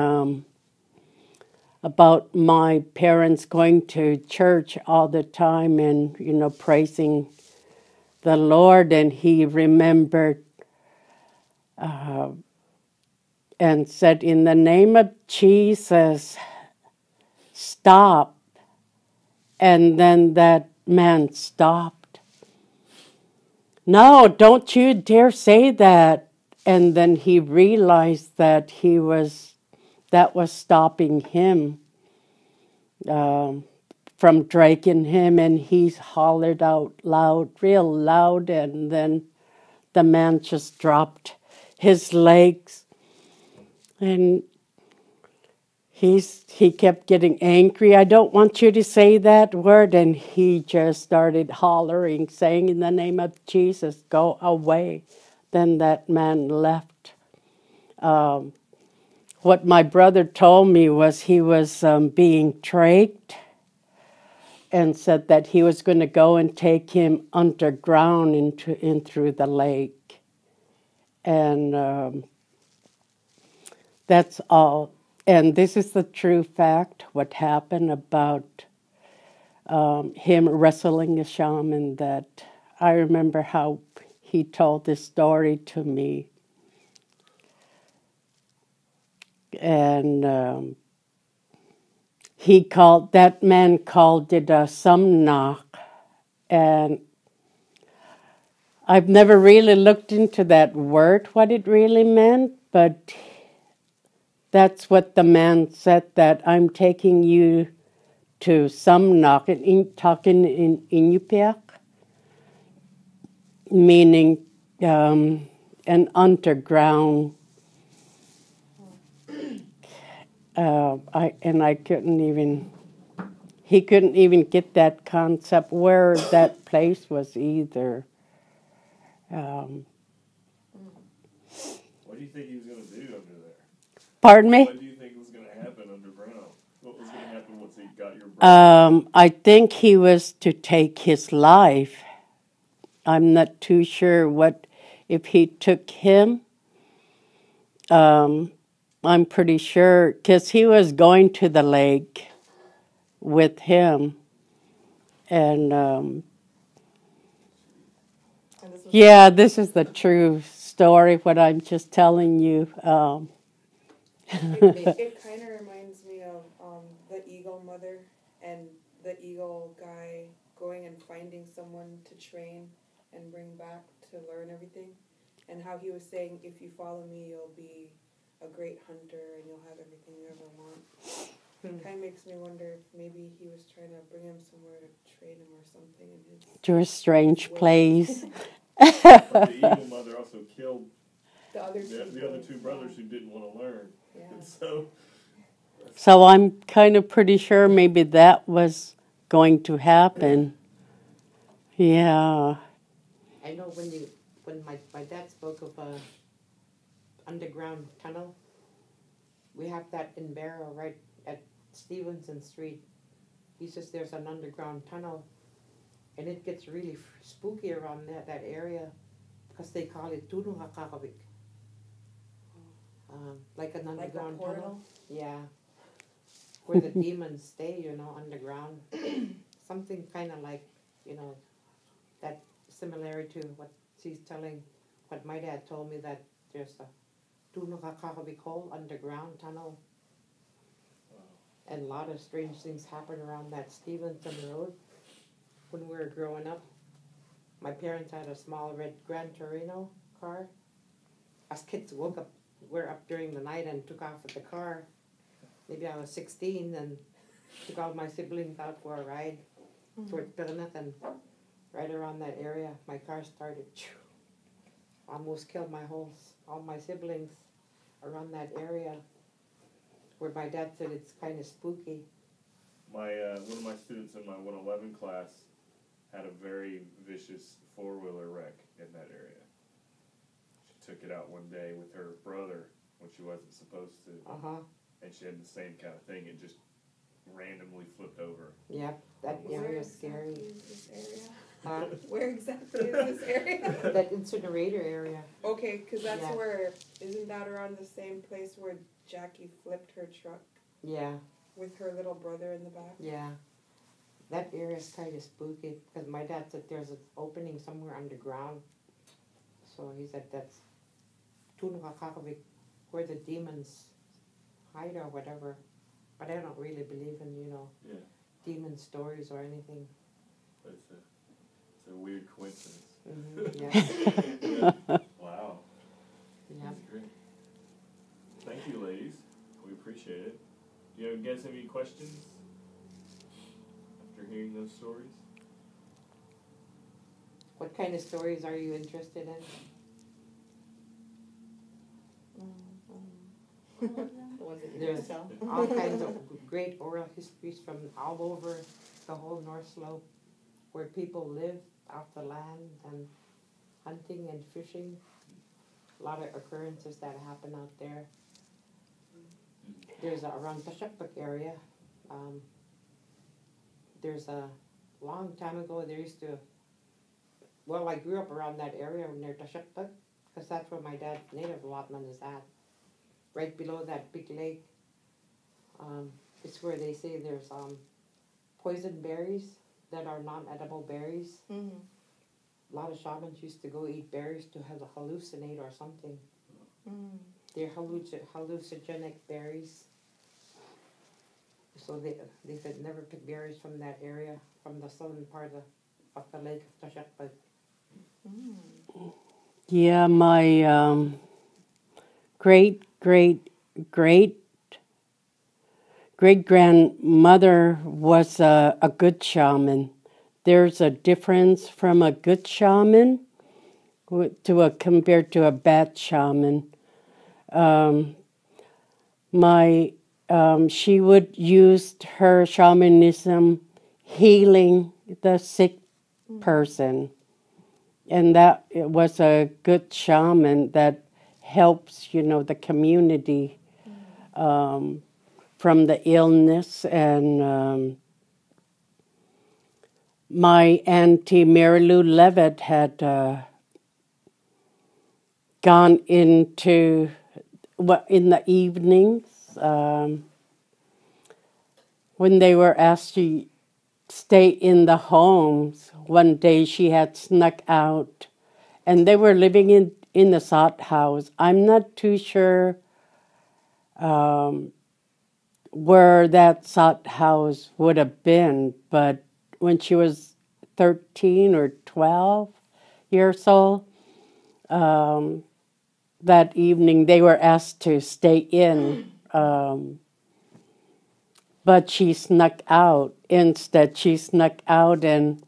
about my parents going to church all the time and, praising the Lord, and he remembered and said, "In the name of Jesus, stop." And then that man stopped. "No, don't you dare say that." And then he realized that that was stopping him from dragging him, and he hollered out loud, real loud, and then the man just dropped his legs, and he kept getting angry. "I don't want you to say that word," and he just started hollering, saying, "In the name of Jesus, go away." Then that man left. What my brother told me was he was being tracked, and said that he was going to go and take him underground in through the lake. And that's all. And this is the true fact, what happened about him wrestling a shaman, that I remember how he told this story to me. And that man called it a sumnak. And I've never really looked into that word, what it really meant, but that's what the man said, that I'm taking you to Sumnak, talking in Inuit, meaning an underground. He couldn't even get that concept where that place was either. What do you think he was going to do under there? Pardon me? What do you think was going to happen underground? What was going to happen once he got your brother? I think he was to take his life. I'm not too sure if he took him. I'm pretty sure, because he was going to the lake with him. And yeah, this is the true story, what I'm just telling you. It kind of reminds me of the eagle mother and the eagle guy going and finding someone to train and bring back to learn everything. And how he was saying, if you follow me, you'll be a great hunter and you'll have everything you ever want. It kind of makes me wonder if maybe he was trying to bring him somewhere to train him or something. To a strange place. But the eagle mother also killed the other two brothers who didn't want to learn. Yeah. And So I'm kind of pretty sure maybe that was going to happen. Yeah. I know when my dad spoke of a underground tunnel, we have that in Barrow right at Stevenson Street. He says there's an underground tunnel, and it gets really spooky around that area because they call it Ilisagvik. Like an underground like a portal? tunnel. Yeah. Where the demons stay, underground. Something kind of like, that similarity to what she's telling, what my dad told me, that there's a Ilisagvik hole, underground tunnel. And a lot of strange things happen around that Stevenson Road. When we were growing up, my parents had a small red Gran Torino car. Us kids were up during the night and took off with the car. Maybe I was 16 and took all my siblings out for a ride towards Pilnith, and right around that area, my car started. Almost killed all my siblings around that area, where my dad said it's kind of spooky. one of my students in my 111 class had a very vicious four-wheeler wreck in that area. She took it out one day with her brother when she wasn't supposed to. And she had the same kind of thing. It just randomly flipped over. Yep, that area is scary. Where exactly is this area? That incinerator area. Okay, because that's where, isn't that around the same place where Jackie flipped her truck? Yeah. With her little brother in the back? Yeah. that area is kind of spooky because my dad said there's an opening somewhere underground. So he said that's Ilisagvik, where the demons hide or whatever. But I don't really believe in, Yeah, demon stories or anything. but it's a weird coincidence. Yeah. Yeah. Wow. Yeah. That's great. Thank you, ladies. We appreciate it. Do you guys have any questions after hearing those stories? What kind of stories are you interested in? The ones that you There's can tell. all kinds of great oral histories from all over the whole North Slope where people live off the land and hunting and fishing. A lot of occurrences that happen out there. There's around the Ilisagvik area. There's a long time ago there used to, well, I grew up around that area near Ilisagvik because that's where my dad's native allotment is at. Right below that big lake. It's where they say there's poison berries that are non-edible berries. Mm-hmm. A lot of shamans used to go eat berries to have a hallucinate or something. Mm. They're hallucinogenic berries. So they could never pick berries from that area, from the southern part of the lake of Ilisagvik. Mm. Yeah, my great grandmother was a good shaman. There's a difference from a good shaman compared to a bad shaman. She would use her shamanism healing the sick person, and that it was a good shaman that helps, the community from the illness. And my auntie Mary Lou Levitt had gone into, in the evenings, when they were asked to stay in the homes, one day she had snuck out, and they were living in the sod house. I'm not too sure where that sod house would have been, but when she was 13 or 12 years old, that evening they were asked to stay in, but she snuck out. Instead, she snuck out, and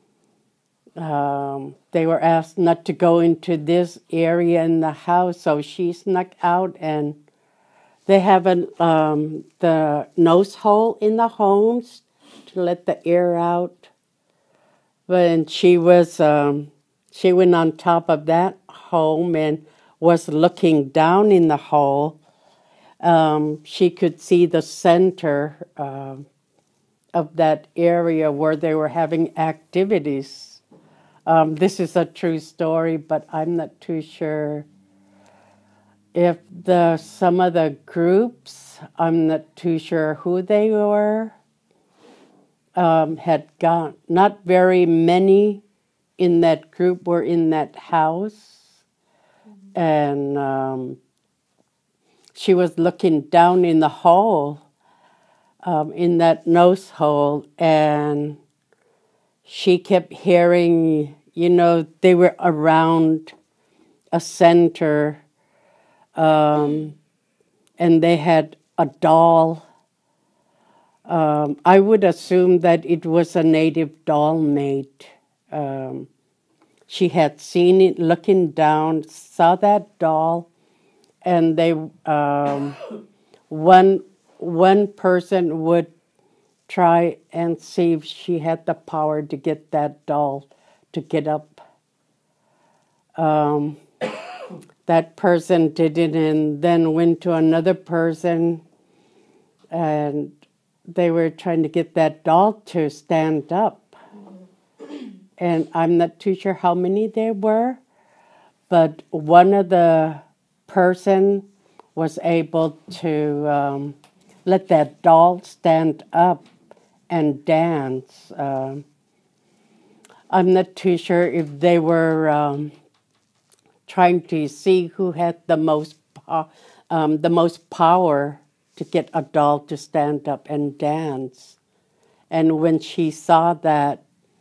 they were asked not to go into this area in the house, so she snuck out, and they have the nose hole in the homes to let the air out. But she went on top of that home and was looking down in the hole. She could see the center of that area where they were having activities. This is a true story, but I'm not too sure if some of the groups, I'm not too sure who they were, had gone. Not very many in that group were in that house. And she was looking down in the hole, in that nose hole, and she kept hearing, they were around a center, and they had a doll. I would assume that it was a native doll maid. She had seen it looking down, saw that doll, and they one person would try and see if she had the power to get that doll to get up. That person did it, and then went to another person, and they were trying to get that doll to stand up. And I'm not too sure how many there were, but one of the person was able to let that doll stand up, and dance. I'm not too sure if they were trying to see who had the most power to get a doll to stand up and dance. And when she saw that,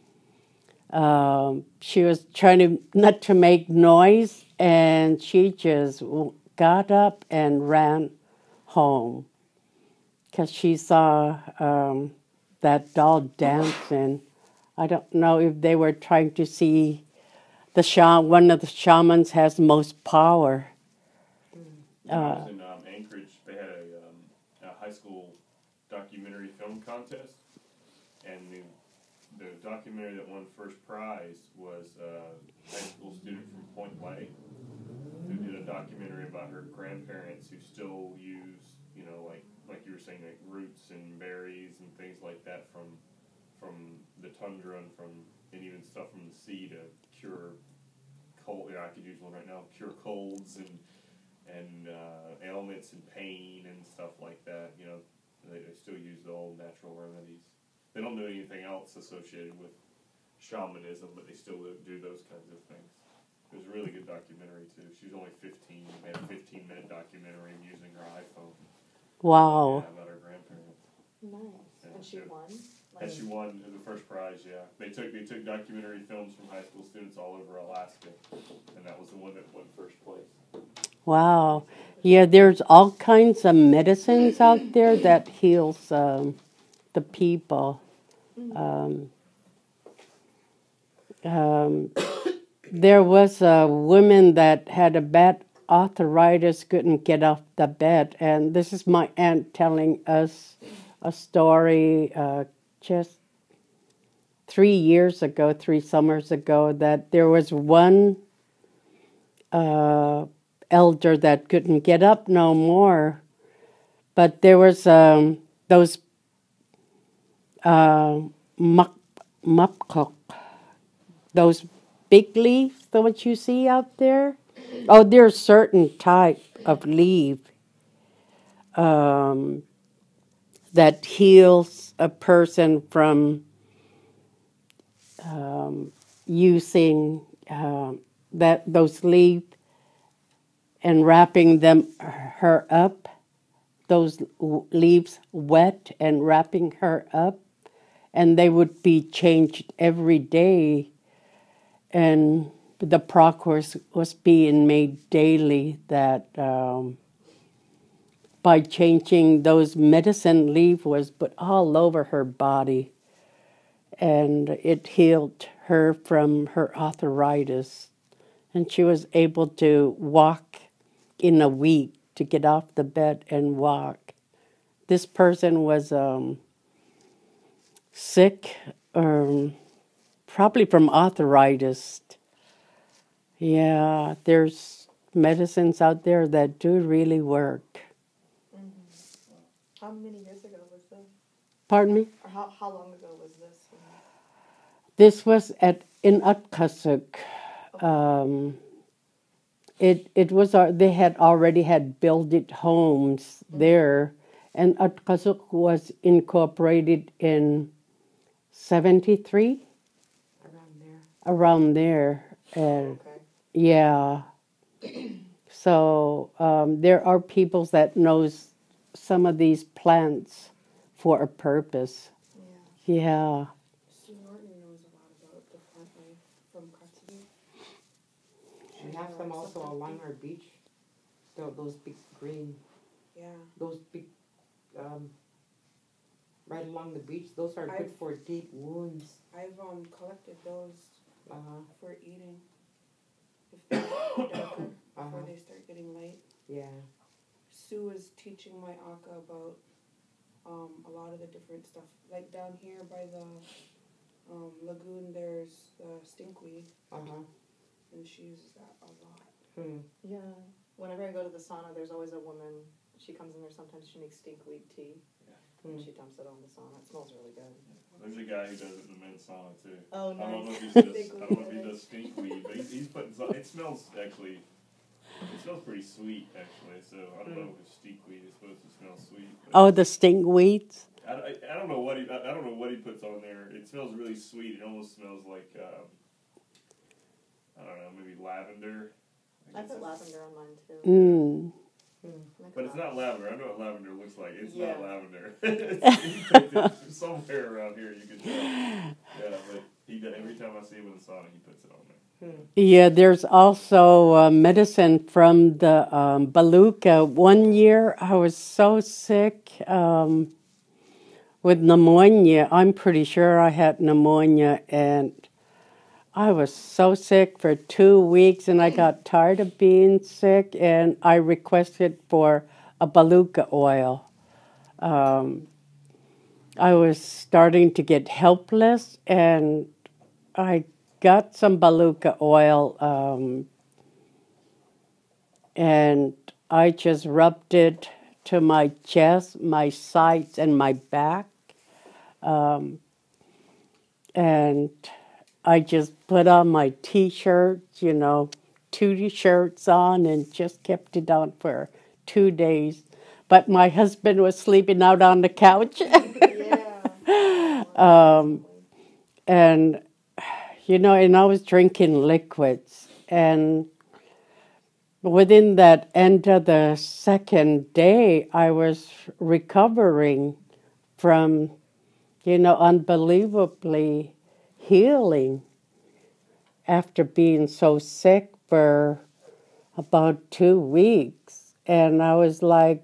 she was trying to not to make noise, and she just got up and ran home because she saw that doll dancing. I don't know if they were trying to see one of the shamans has most power. When I was in Anchorage, they had a high school documentary film contest, and the documentary that won first prize was a high school student from Point Lay who did a documentary about her grandparents who still use, like you were saying, like roots and berries and things like that from the tundra and even stuff from the sea to cure cold. I could use one right now. Cure colds and ailments and pain and stuff like that. They still use the old natural remedies. They don't do anything else associated with shamanism, but they still do those kinds of things. It was a really good documentary too. She was only 15. They had a 15-minute documentary using her iPhone. Wow. Yeah, about her grandparents. Nice. Yeah, And she won? And she won the first prize, yeah. They took documentary films from high school students all over Alaska, and that was the one that won first place. Wow. Yeah, there's all kinds of medicines out there that heals the people. There was a woman that had a bad arthritis, couldn't get off the bed, and this is my aunt telling us a story just 3 summers ago, that there was one elder that couldn't get up no more, but there was those mapkok, those big leaves, what you see out there. Oh, there's certain type of leaf that heals a person from using those leaves and wrapping her up, those leaves wet and wrapping her up, and they would be changed every day, and the progress was being made daily that by changing those medicine leaves was put all over her body, and it healed her from her arthritis, and she was able to walk in a week, to get off the bed and walk. This person was sick, probably from arthritis. Yeah, there's medicines out there that do really work. How many years ago was this? Pardon me? Or how long ago was this? This was in Utkasuk. It was they had already had built homes there, and Utkasuk was incorporated in 73. Around there. Okay. Yeah. So there are people that knows some of these plants for a purpose. Yeah. Sue Norton knows a lot about the plant life from Kotzebue. She has them also along our beach. Those big green. Yeah. Those big, right along the beach. Those are good for deep wounds. I've collected those for eating. If they're darker, before they start getting light. Yeah. Sue was teaching my Aka about a lot of the different stuff. Like down here by the lagoon, there's stinkweed. And she uses that a lot. Yeah. Whenever I go to the sauna, there's always a woman. She comes in there sometimes. She makes stinkweed tea. And she dumps it on the sauna. It smells really good. There's a guy who does it in the men's sauna too. Oh, nice. I don't know if he does stinkweed, but he's putting. It smells actually It smells pretty sweet, actually. So I don't know if stinkweed is supposed to smell sweet. Oh, the stinkweeds. I don't know what I don't know what he puts on there. It smells really sweet. It almost smells like I don't know, maybe lavender. I put lavender on mine too. Mm. But it's not lavender. I know what lavender looks like. It's Yeah. not lavender. It's somewhere around here you can tell. Yeah, but every time I see him in the sauna, he puts it on there. Yeah, there's also medicine from the Beluga. One year I was so sick with pneumonia. I'm pretty sure I had pneumonia, and I was so sick for 2 weeks, and I got tired of being sick, and I requested for a beluga oil. I was starting to get helpless, and I got some beluga oil, and I just rubbed it to my chest, my sides, and my back. And I just put on my T-shirts, 2 T-shirts on, and just kept it on for 2 days. But my husband was sleeping out on the couch. And, and I was drinking liquids. And within that end of the second day, I was recovering from, unbelievably healing after being so sick for about 2 weeks. And I was like,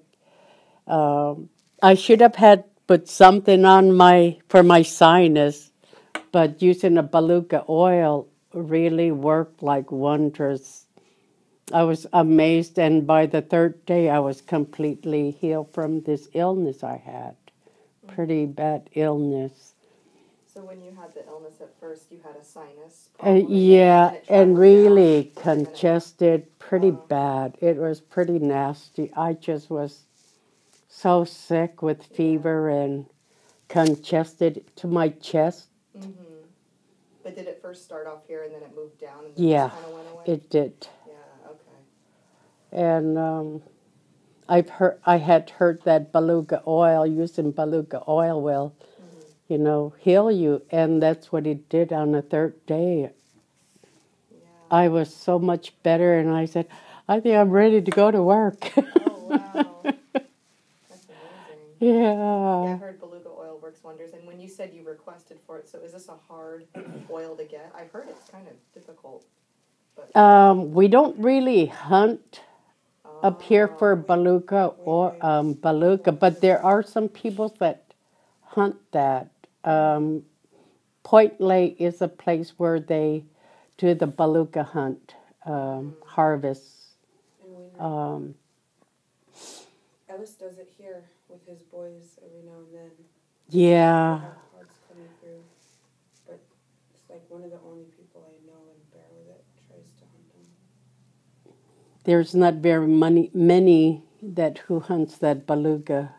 I should have had put something on for my sinus, but using a beluga oil really worked like wonders. I was amazed, and by the 3rd day, I was completely healed from this illness I had. Pretty bad illness. So when you had the illness at first, you had a sinus problem? problem? Yeah, and really down, congested pretty bad. It was pretty nasty. I just was so sick with fever and congested to my chest. Mm-hmm. But did it first start off here and then it moved down and then Yeah, just kind of went away? it did. Yeah, okay. And I had heard that beluga oil, using beluga oil will, heal you, and that's what it did on the 3rd day. Yeah. I was so much better, and I said, I think I'm ready to go to work. Oh, wow. That's amazing. Yeah. Yeah, I heard beluga oil works wonders. And when you said you requested for it, so is this a hard oil to get? I've heard it's kind of difficult. But We don't really hunt up here for beluga, but there are some people that hunt that. Point Lake is a place where they do the beluga hunt, harvest. And Ellis does it here with his boys every now and then. Yeah. They have hogs coming through, but it's like one of the only people I know in Barrow that tries to hunt them. There's not very many who hunts that beluga,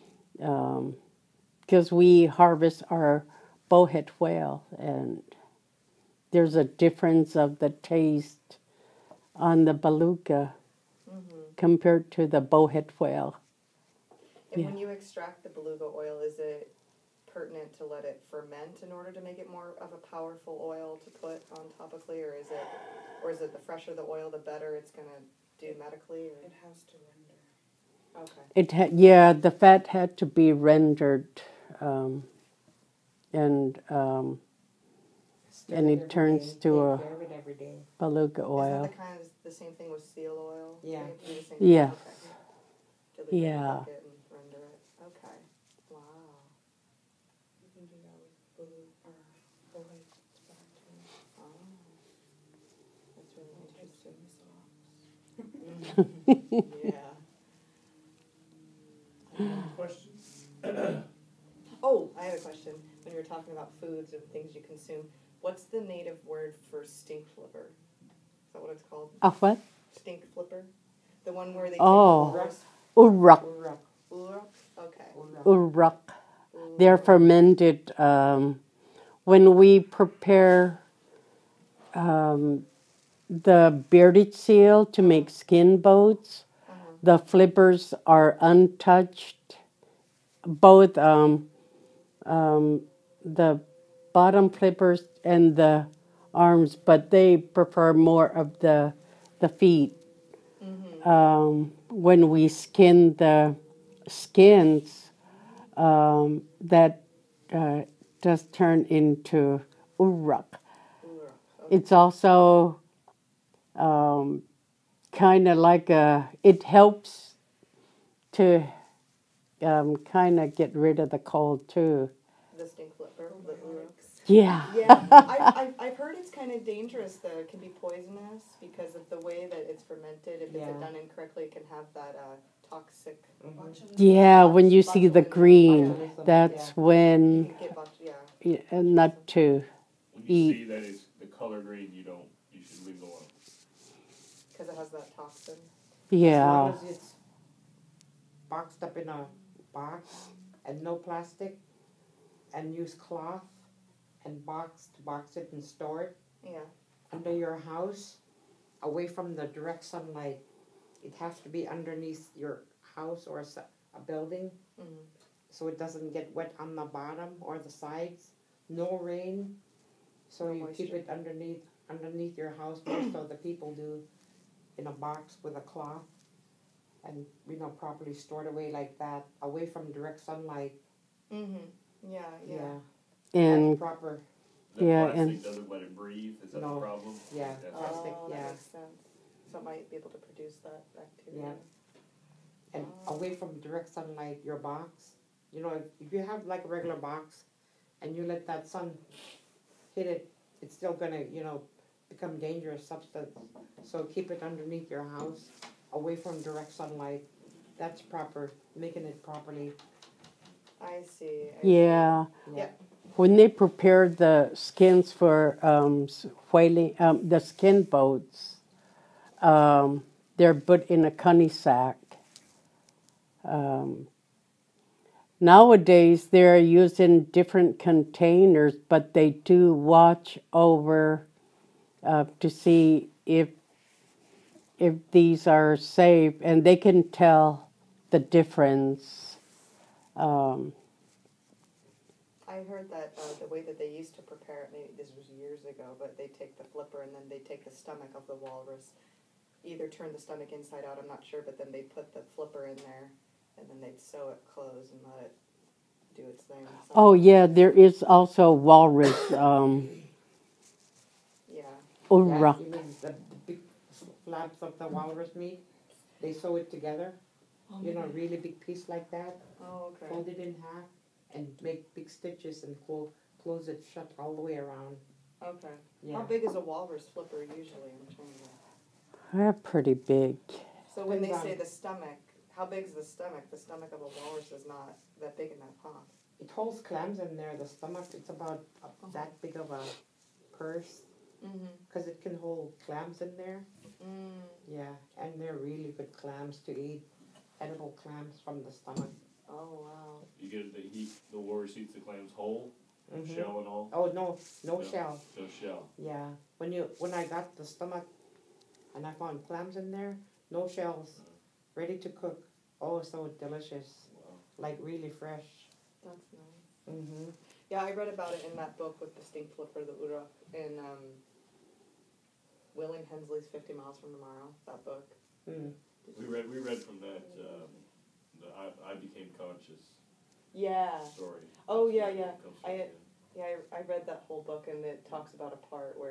because we harvest our bowhead whale, and there's a difference of the taste on the beluga compared to the bowhead whale. And when you extract the beluga oil, is it pertinent to let it ferment in order to make it more of a powerful oil to put on topically, or is it the fresher the oil, the better it's going to do medically? Or? It has to render. Okay. The fat had to be rendered, and it turns to a beluga oil. Is that the same thing with seal oil? Yeah. Yeah. Okay. Yeah. Cook it and render it. Okay. Wow. You can do that with blue or bowhead fat too. Oh. That's really interesting. Yeah. Questions? Oh, I have a question. When you were talking about foods and things you consume, what's the native word for stink flipper? Is that what it's called? A what? Stink flipper? The one where they Oh, urrak. Uruk? Okay. Urrak. They're fermented. When we prepare the bearded seal to make skin boats. The flippers are untouched. Both the bottom flippers and the arms, but they prefer more of the feet. When we skin the skins, that does turn into urak. It's also kind of like it helps to kind of get rid of the cold too. The stink flipper. Yeah. Yeah, I've heard it's kind of dangerous though. It can be poisonous because of the way that it's fermented. If it's done incorrectly, it can have that toxic. Yeah, when you see the green, that's You when can get not to When you eat. see that it's the color green, you should leave it alone. because it has that toxin. As Yeah. long as it's boxed up in a box and no plastic, and use cloth and box it and store it Yeah. under your house, away from the direct sunlight. It has to be underneath your house or a building, so it doesn't get wet on the bottom or the sides. No rain, so No you keep moisture. it underneath your house. Most of the people do in a box with a cloth, and properly stored away like that, away from direct sunlight. Yeah. Yeah, And that's proper. That Yeah, plastic and- doesn't let it breathe. Is that No. the problem? Yeah. That's Plastic, Oh, yeah. that makes sense. So it might be able to produce that bacteria. And away from direct sunlight, your box. If you have like a regular box, and you let that sun hit it, it's still gonna, become dangerous substance. So keep it underneath your house, away from direct sunlight. That's proper, making it properly. I see. Yeah. Yeah. When they prepare the skins for whaling, the skin boats, they're put in a cunny sack. Nowadays, they're using different containers, but they do watch over to see if these are safe, and they can tell the difference. I heard that the way that they used to prepare it, maybe this was years ago, but they take the flipper and then they take the stomach of the walrus, either turn the stomach inside out, I'm not sure, but then they put the flipper in there and then they'd sew it closed and let it do its thing. Oh yeah, there is also walrus. Yeah. Ura. You mean the big slabs of the walrus meat? They sew it together. A really big piece like that. Oh, okay. Fold it in half and make big stitches and close it shut all the way around. Okay. Yeah. How big is a walrus flipper usually? I'm trying to... They're pretty big. So when they Depends say on- the stomach, how big is the stomach? The stomach of a walrus is not that big in that pot. It holds clams in there. The stomach, it's about that big of a purse, because it can hold clams in there. Yeah, and they're really good clams to eat. Edible clams from the stomach. Oh, wow. You get the walrus eats the clams whole, shell and all. Oh no shell. No shell. Yeah, when I got the stomach, and I found clams in there, no shells, ready to cook. Oh, so delicious. Wow. Like really fresh. That's nice. Yeah, I read about it in that book with the stink flipper, the Ura, in William Hensley's 50 Miles from Tomorrow, that book. We read from that. I became conscious Yeah. story. Oh, That's yeah, where it yeah. comes from, Yeah, I read that whole book, and it talks about a part where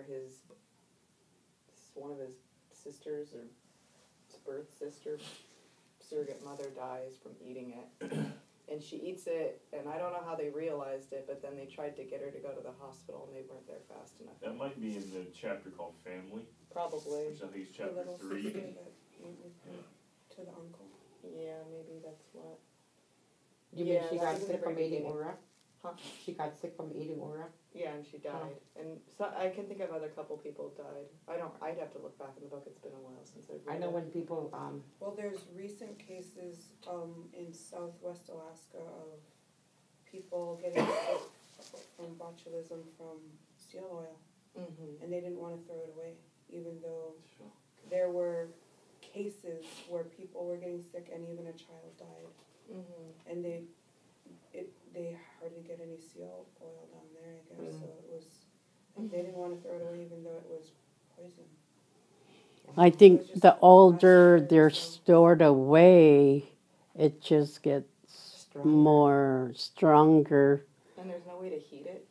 one of his sisters, or his birth sister, surrogate mother, dies from eating it. And she eats it, and I don't know how they realized it, but then they tried to get her to go to the hospital, and they weren't there fast enough. That might be in the chapter called Family, Probably. which I think is The chapter little 3. sister that went with her to the uncle. Yeah, maybe that's what. You Yeah, mean she that got was in the sick from very eating beginning. ura? Huh? She got sick from eating ura? Yeah, and she died. And so I can think of other couple people died. I'd have to look back in the book. It's been a while since I've read I know it. when people Well, there's recent cases in Southwest Alaska of people getting sick from botulism from seal oil, and they didn't want to throw it away. even though there were cases where people were getting sick and even a child died. Mm-hmm. And they hardly get any seal oil down there, I guess. So it was, like, they didn't want to throw it away even though it was poison. I think the older they're stored away, it just gets more stronger. And there's no way to heat it?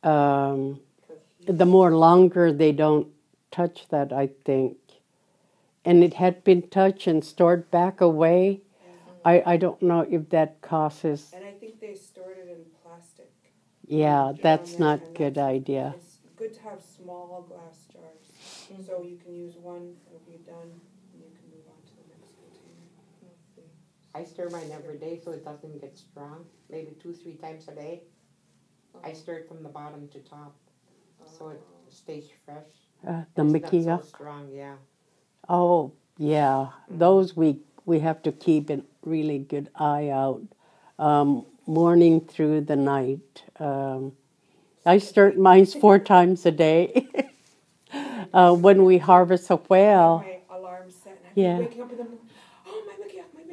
The more longer they don't touch that, I think. And it had been touched and stored back away. I don't know if that causes... And I think they stored it in plastic. Yeah, that's not a good idea. It's good to have small glass jars. So you can use one, it'll be done, and you can move on to the next container. I stir mine every day so it doesn't get strong. Maybe 2-3 times a day. I stir it from the bottom to top, so it stays fresh. The It's Mickey not so strong, yeah. Oh, yeah. Those we have to keep a really good eye out, morning through the night. I stir mine 4 times a day. When we harvest a whale. My alarm set, and Yeah. I'm waking up in the morning. Oh, my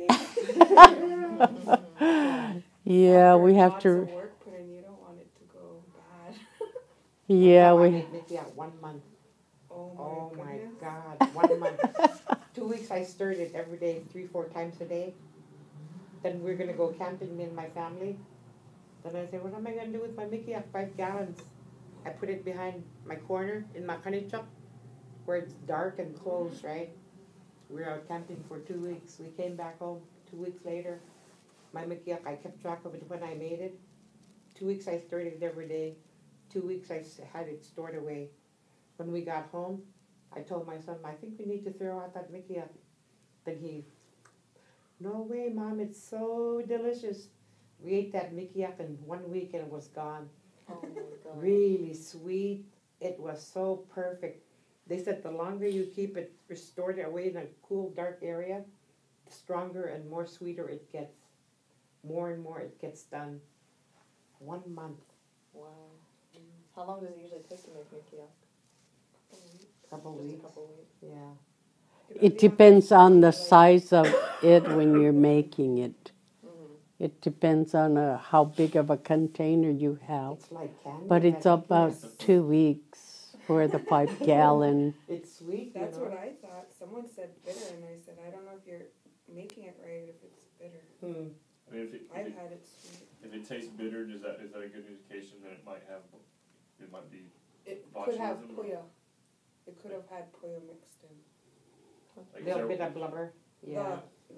baby. Yeah, After we have lots to. of work put in, you don't want it to go bad. Yeah, I we. made Mickey out 1 month. Oh my goodness. God, 1 month. 2 weeks I stirred it every day, 3-4 times a day. Then we're gonna go camping, me and my family. Then I said, what am I gonna do with my Mickey at 5 gallons? I put it behind my corner in my honey chuck, where it's dark and closed, right? We were out camping for 2 weeks. We came back home 2 weeks later. My Mickey, I kept track of it when I made it. 2 weeks I stirred it every day. 2 weeks I had it stored away. When we got home, I told my son, I think we need to throw out that Mickey. Then he, no way, Mom, it's so delicious. We ate that Mickey in 1 week and it was gone. Oh my God. Really sweet. It was so perfect. They said the longer you keep it stored away in a cool, dark area, the stronger and more sweeter it gets. More and more it gets done. 1 month. Wow. How long does it usually take to make Mickey up? Couple Just weeks. a couple weeks. Yeah. It depends on the size of it when you're making it. It depends on how big of a container you have. It's like candy. But it's that about Mickey. 2 weeks for the 5 gallon. It's sweet. That's you know? what I thought. Someone said bitter, and I said, I don't know if you're making it right if it's bitter. I mean, I've had it sweet. if it tastes bitter, is that a good indication that it might be It could have botulism? puya. It could have had puya mixed in. Like, A little bit of blubber. Yeah.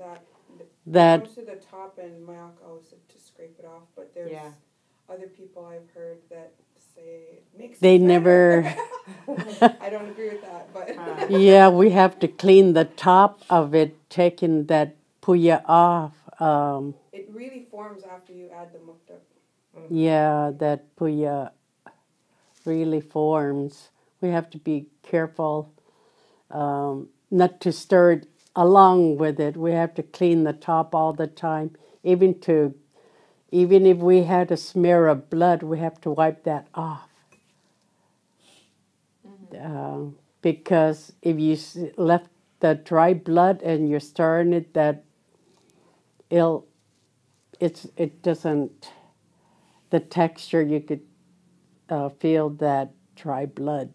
That Comes to the top, and Mayak always said to scrape it off. But there's Yeah. other people I've heard that say it makes they it better. never. I don't agree with that, but Yeah, we have to clean the top of it, taking that puya off. it really forms after you add the mukta. Yeah, that puya really forms. We have to be careful not to stir it along with it. We have to clean the top all the time. Even if we had a smear of blood, we have to wipe that off. Because if you left the dry blood and you're stirring it, it doesn't, the texture, you could feel that dry blood.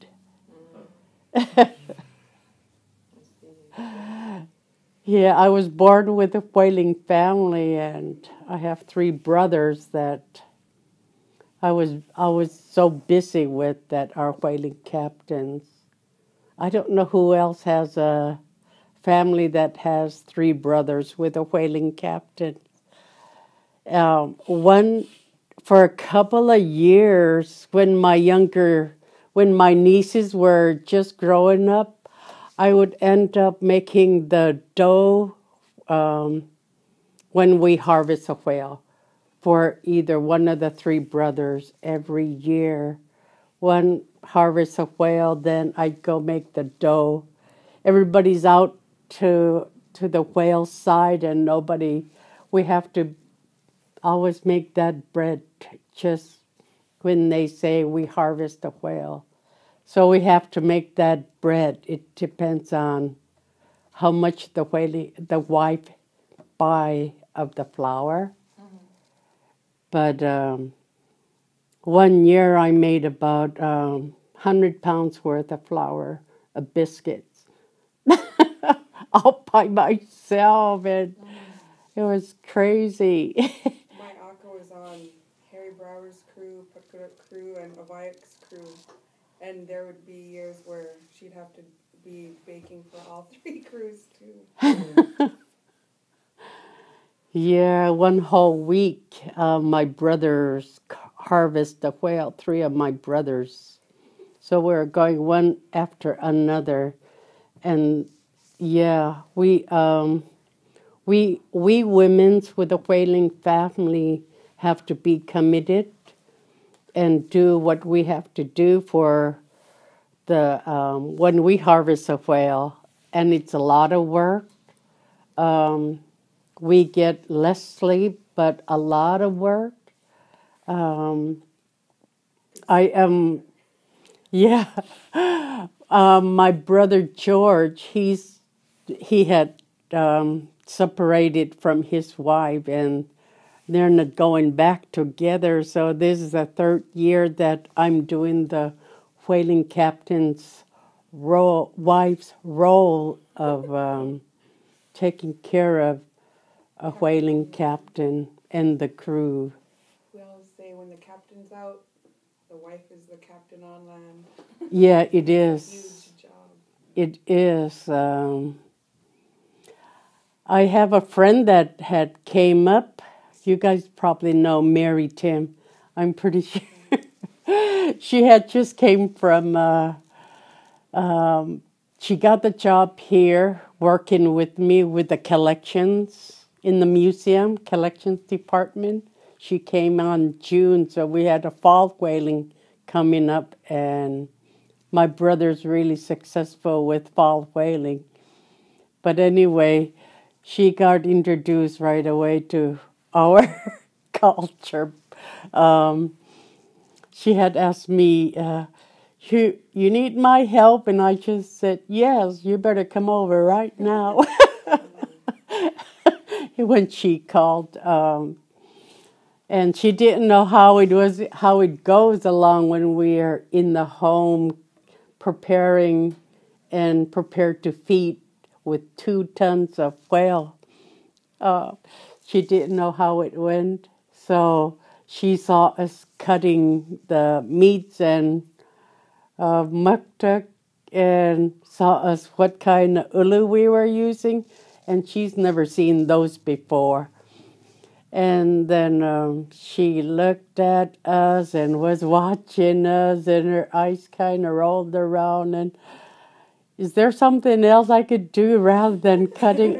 Yeah, I was born with a whaling family, and I have 3 brothers that I was so busy with that are whaling captains. I don't know who else has a family that has 3 brothers with a whaling captain. One for a couple of years when my nieces were just growing up, I would end up making the dough when we harvest a whale for either one of the 3 brothers every year. One harvest a whale, then I'd go make the dough. Everybody's out to the whale side, and we have to always make that bread just when they say we harvest a whale. So we have to make that bread. It depends on how much the wife buy of the flour. But 1 year I made about 100 pounds worth of flour of biscuits all by myself, and it was crazy. My uncle was on Harry Brower's crew, Parka crew, and Aviak's crew, and there would be years where she'd have to be baking for all 3 crews too. Yeah, one whole week, my brothers harvest the whale, 3 of my brothers. So we're going one after another. And yeah, we women's with a whaling family have to be committed and do what we have to do for the when we harvest a whale. And it's a lot of work. We get less sleep, but a lot of work. My brother George, he had separated from his wife, and they're not going back together. So this is the 3rd year that I'm doing the whaling captain's wife's role of taking care of a whaling captain and the crew. We always say when the captain's out, the wife is the captain on land. Yeah, it is. Huge job. It is. I have a friend that had came up. You guys probably know Mary Tim. I'm pretty sure. She had just came from, she got the job here working with me with the collections in the museum, collections department. She came on June, so we had a fall whaling coming up, and my brother's really successful with fall whaling. But anyway, she got introduced right away to our culture. She had asked me, you need my help? And I just said, yes, you better come over right now. When she called. And she didn't know how it goes along when we are in the home prepared to feed with 2 tons of whale. She didn't know how it went. So she saw us cutting the meats and muktuk, and saw us what kind of ulu we were using. And she's never seen those before. And then she looked at us and was watching us, and her eyes kind of rolled around. And is there something else I could do rather than cutting?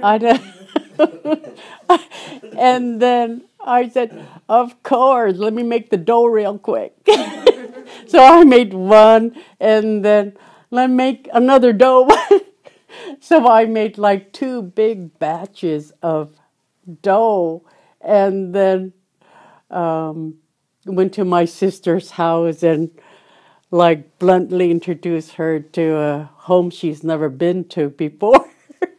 And then I said, of course, let me make the dough real quick. So I made one, and then let me make another dough. So I made like 2 big batches of dough, and then went to my sister's house and like bluntly introduced her to a home she's never been to before.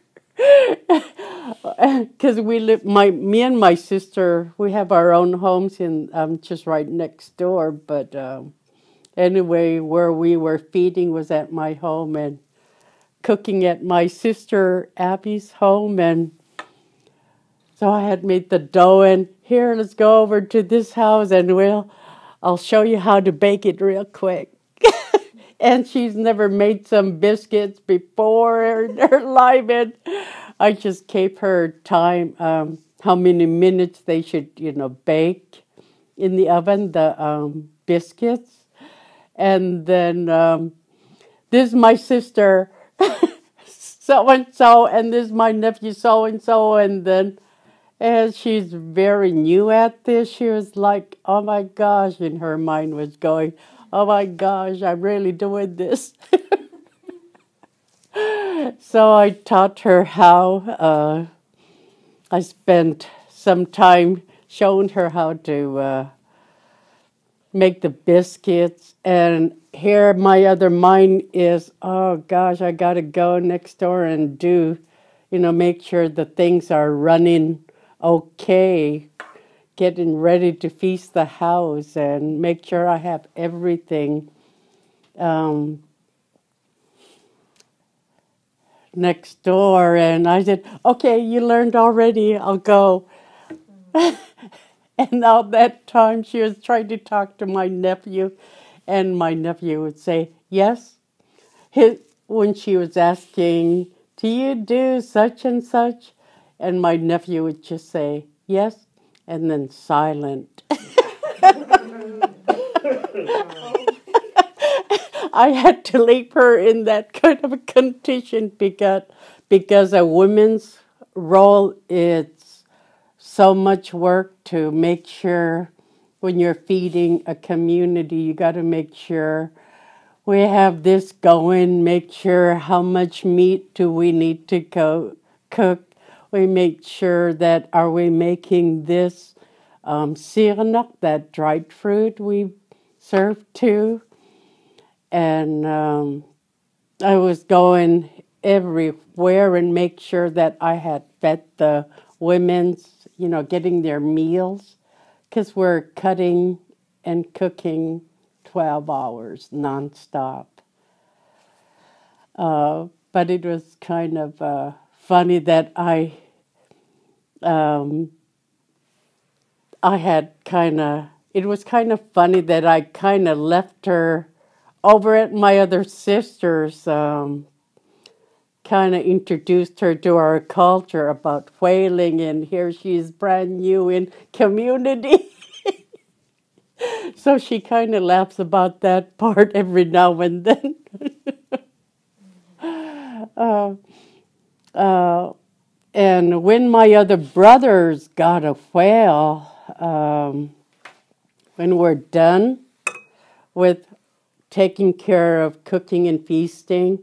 Because me and my sister, we have our own homes in just right next door. But anyway, where we were feeding was at my home, and cooking at my sister Abby's home. And so I had made the dough, and here, let's go over to this house, and I'll show you how to bake it real quick. And she's never made some biscuits before in her life, and I just gave her time, how many minutes they should, bake in the oven, the biscuits. And then this is my sister, so-and-so, and this is my nephew, so-and-so, and then as she's very new at this, she was like, oh my gosh, and her mind was going, oh my gosh, I'm really doing this. So I taught her how. I spent some time showing her how to make the biscuits. And here my other mind is, oh gosh, I got to go next door and do, make sure the things are running okay, getting ready to feast the house and make sure I have everything next door. And I said, okay, you learned already, I'll go. And all that time she was trying to talk to my nephew, and my nephew would say, yes. When she was asking, do you do such and such? And my nephew would just say, yes, and then silent. I had to leave her in that kind of a condition because a woman's role is so much work to make sure when you're feeding a community, you got to make sure we have this going, make sure how much meat do we need to cook. We make sure that are we making this sirnak, that dried fruit we serve too. And I was going everywhere and make sure that I had fed the women's, getting their meals, because we're cutting and cooking 12 hours nonstop. But it was kind of funny that I had it was kind of funny that I kind of left her over at my other sister's, kind of introduced her to our culture about whaling, and here she's brand new in community. So she kind of laughs about that part every now and then. And when my other brothers got a whale, when we're done with taking care of cooking and feasting,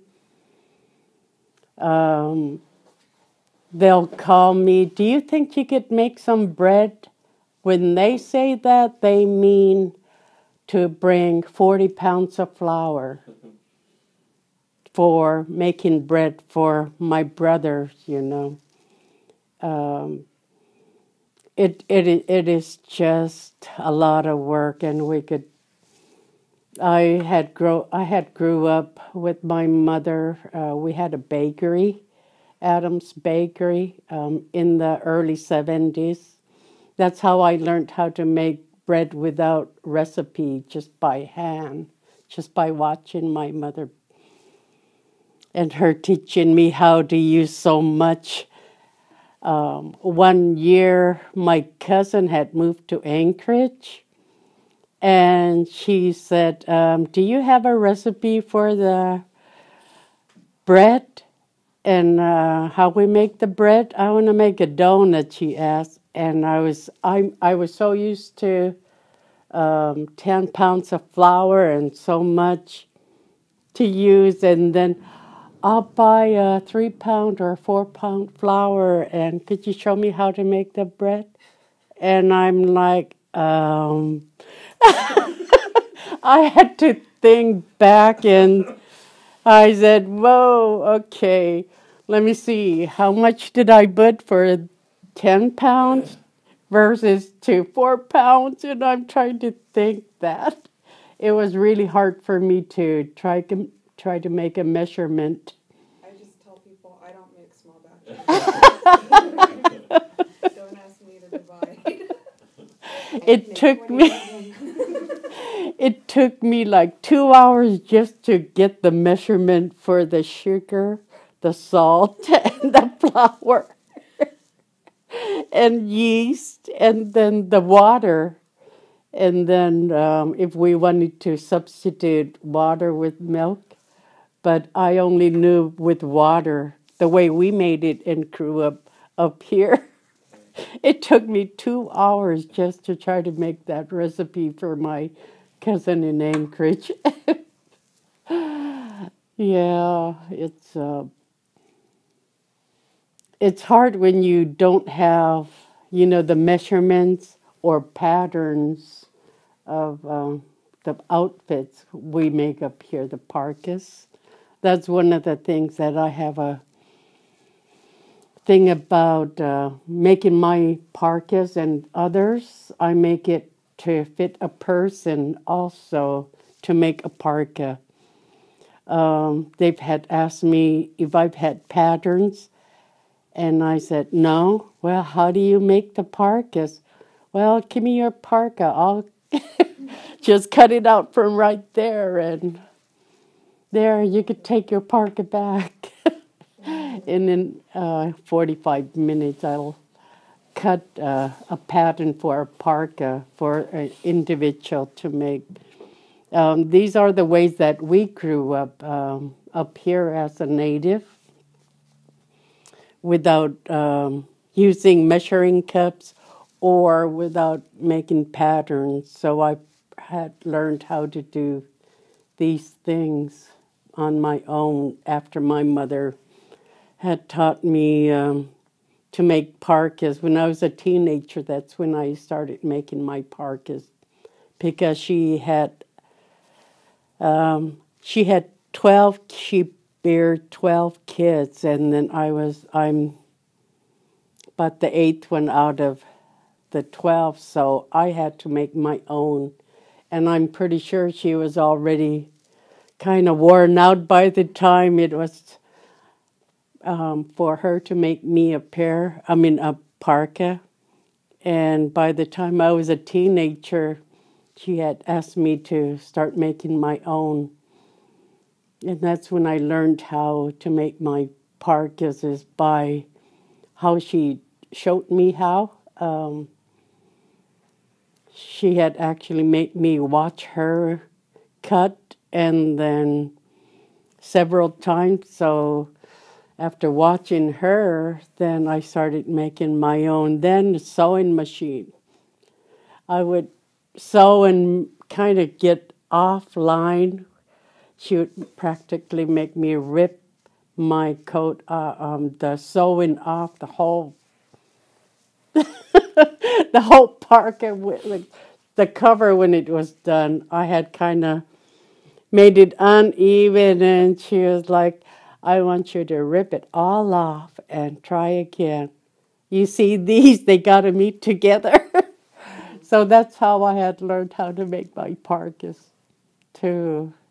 they'll call me, do you think you could make some bread? When they say that, they mean to bring 40 pounds of flour for making bread for my brothers, It is just a lot of work, and I had grew up with my mother. We had a bakery, Adam's Bakery, in the early 70s. That's how I learned how to make bread without recipe, just by hand, just by watching my mother and her teaching me how to use so much. One year, my cousin had moved to Anchorage, and she said, do you have a recipe for the bread and how we make the bread? I want to make a donut, she asked. And I was so used to 10 pounds of flour and so much to use, and then I'll buy a 3-pound or 4-pound flour, and could you show me how to make the bread? And I'm like, I had to think back, and I said, whoa, okay, let me see, how much did I put for 10 pounds versus 4 pounds? And I'm trying to think that. It was really hard for me to try to make a measurement. I just tell people I don't make small batches. Don't ask me to divide. It took me like 2 hours just to get the measurement for the sugar, the salt, and the flour, and yeast, and then the water. And then if we wanted to substitute water with milk, but I only knew with water, the way we made it and grew up here. It took me 2 hours just to try to make that recipe for my cousin in Anchorage. Yeah, it's hard when you don't have, the measurements or patterns of the outfits we make up here, the parkas. That's one of the things that I have a thing about making my parkas and others. I make it to fit a person also to make a parka. They've had asked me if I've had patterns, and I said, no. Well, how do you make the parkas? Well, give me your parka. I'll just cut it out from right there, and there you could take your parka back. And in 45 minutes, I'll cut a pattern for a parka for an individual to make. These are the ways that we grew up here as a native, without using measuring cups or without making patterns. So I had learned how to do these things on my own after my mother had taught me to make parkas. When I was a teenager, that's when I started making my parkas, because she had 12, she bare 12 kids, and then I'm about the 8th one out of the 12, so I had to make my own. And I'm pretty sure she was already kind of worn out by the time it was for her to make me a parka. And by the time I was a teenager, she had asked me to start making my own. And that's when I learned how to make my parkas, is by how she showed me how. She had actually made me watch her cut, and then several times. So after watching her, then I started making my own. Then the sewing machine. I would sew and kind of get offline. She would practically make me rip my coat, the sewing off the whole, the whole parka with like, the cover. When it was done, I had kind of made it uneven, and she was like, I want you to rip it all off and try again. You see, they got to meet together. So that's how I had learned how to make my parkas, too.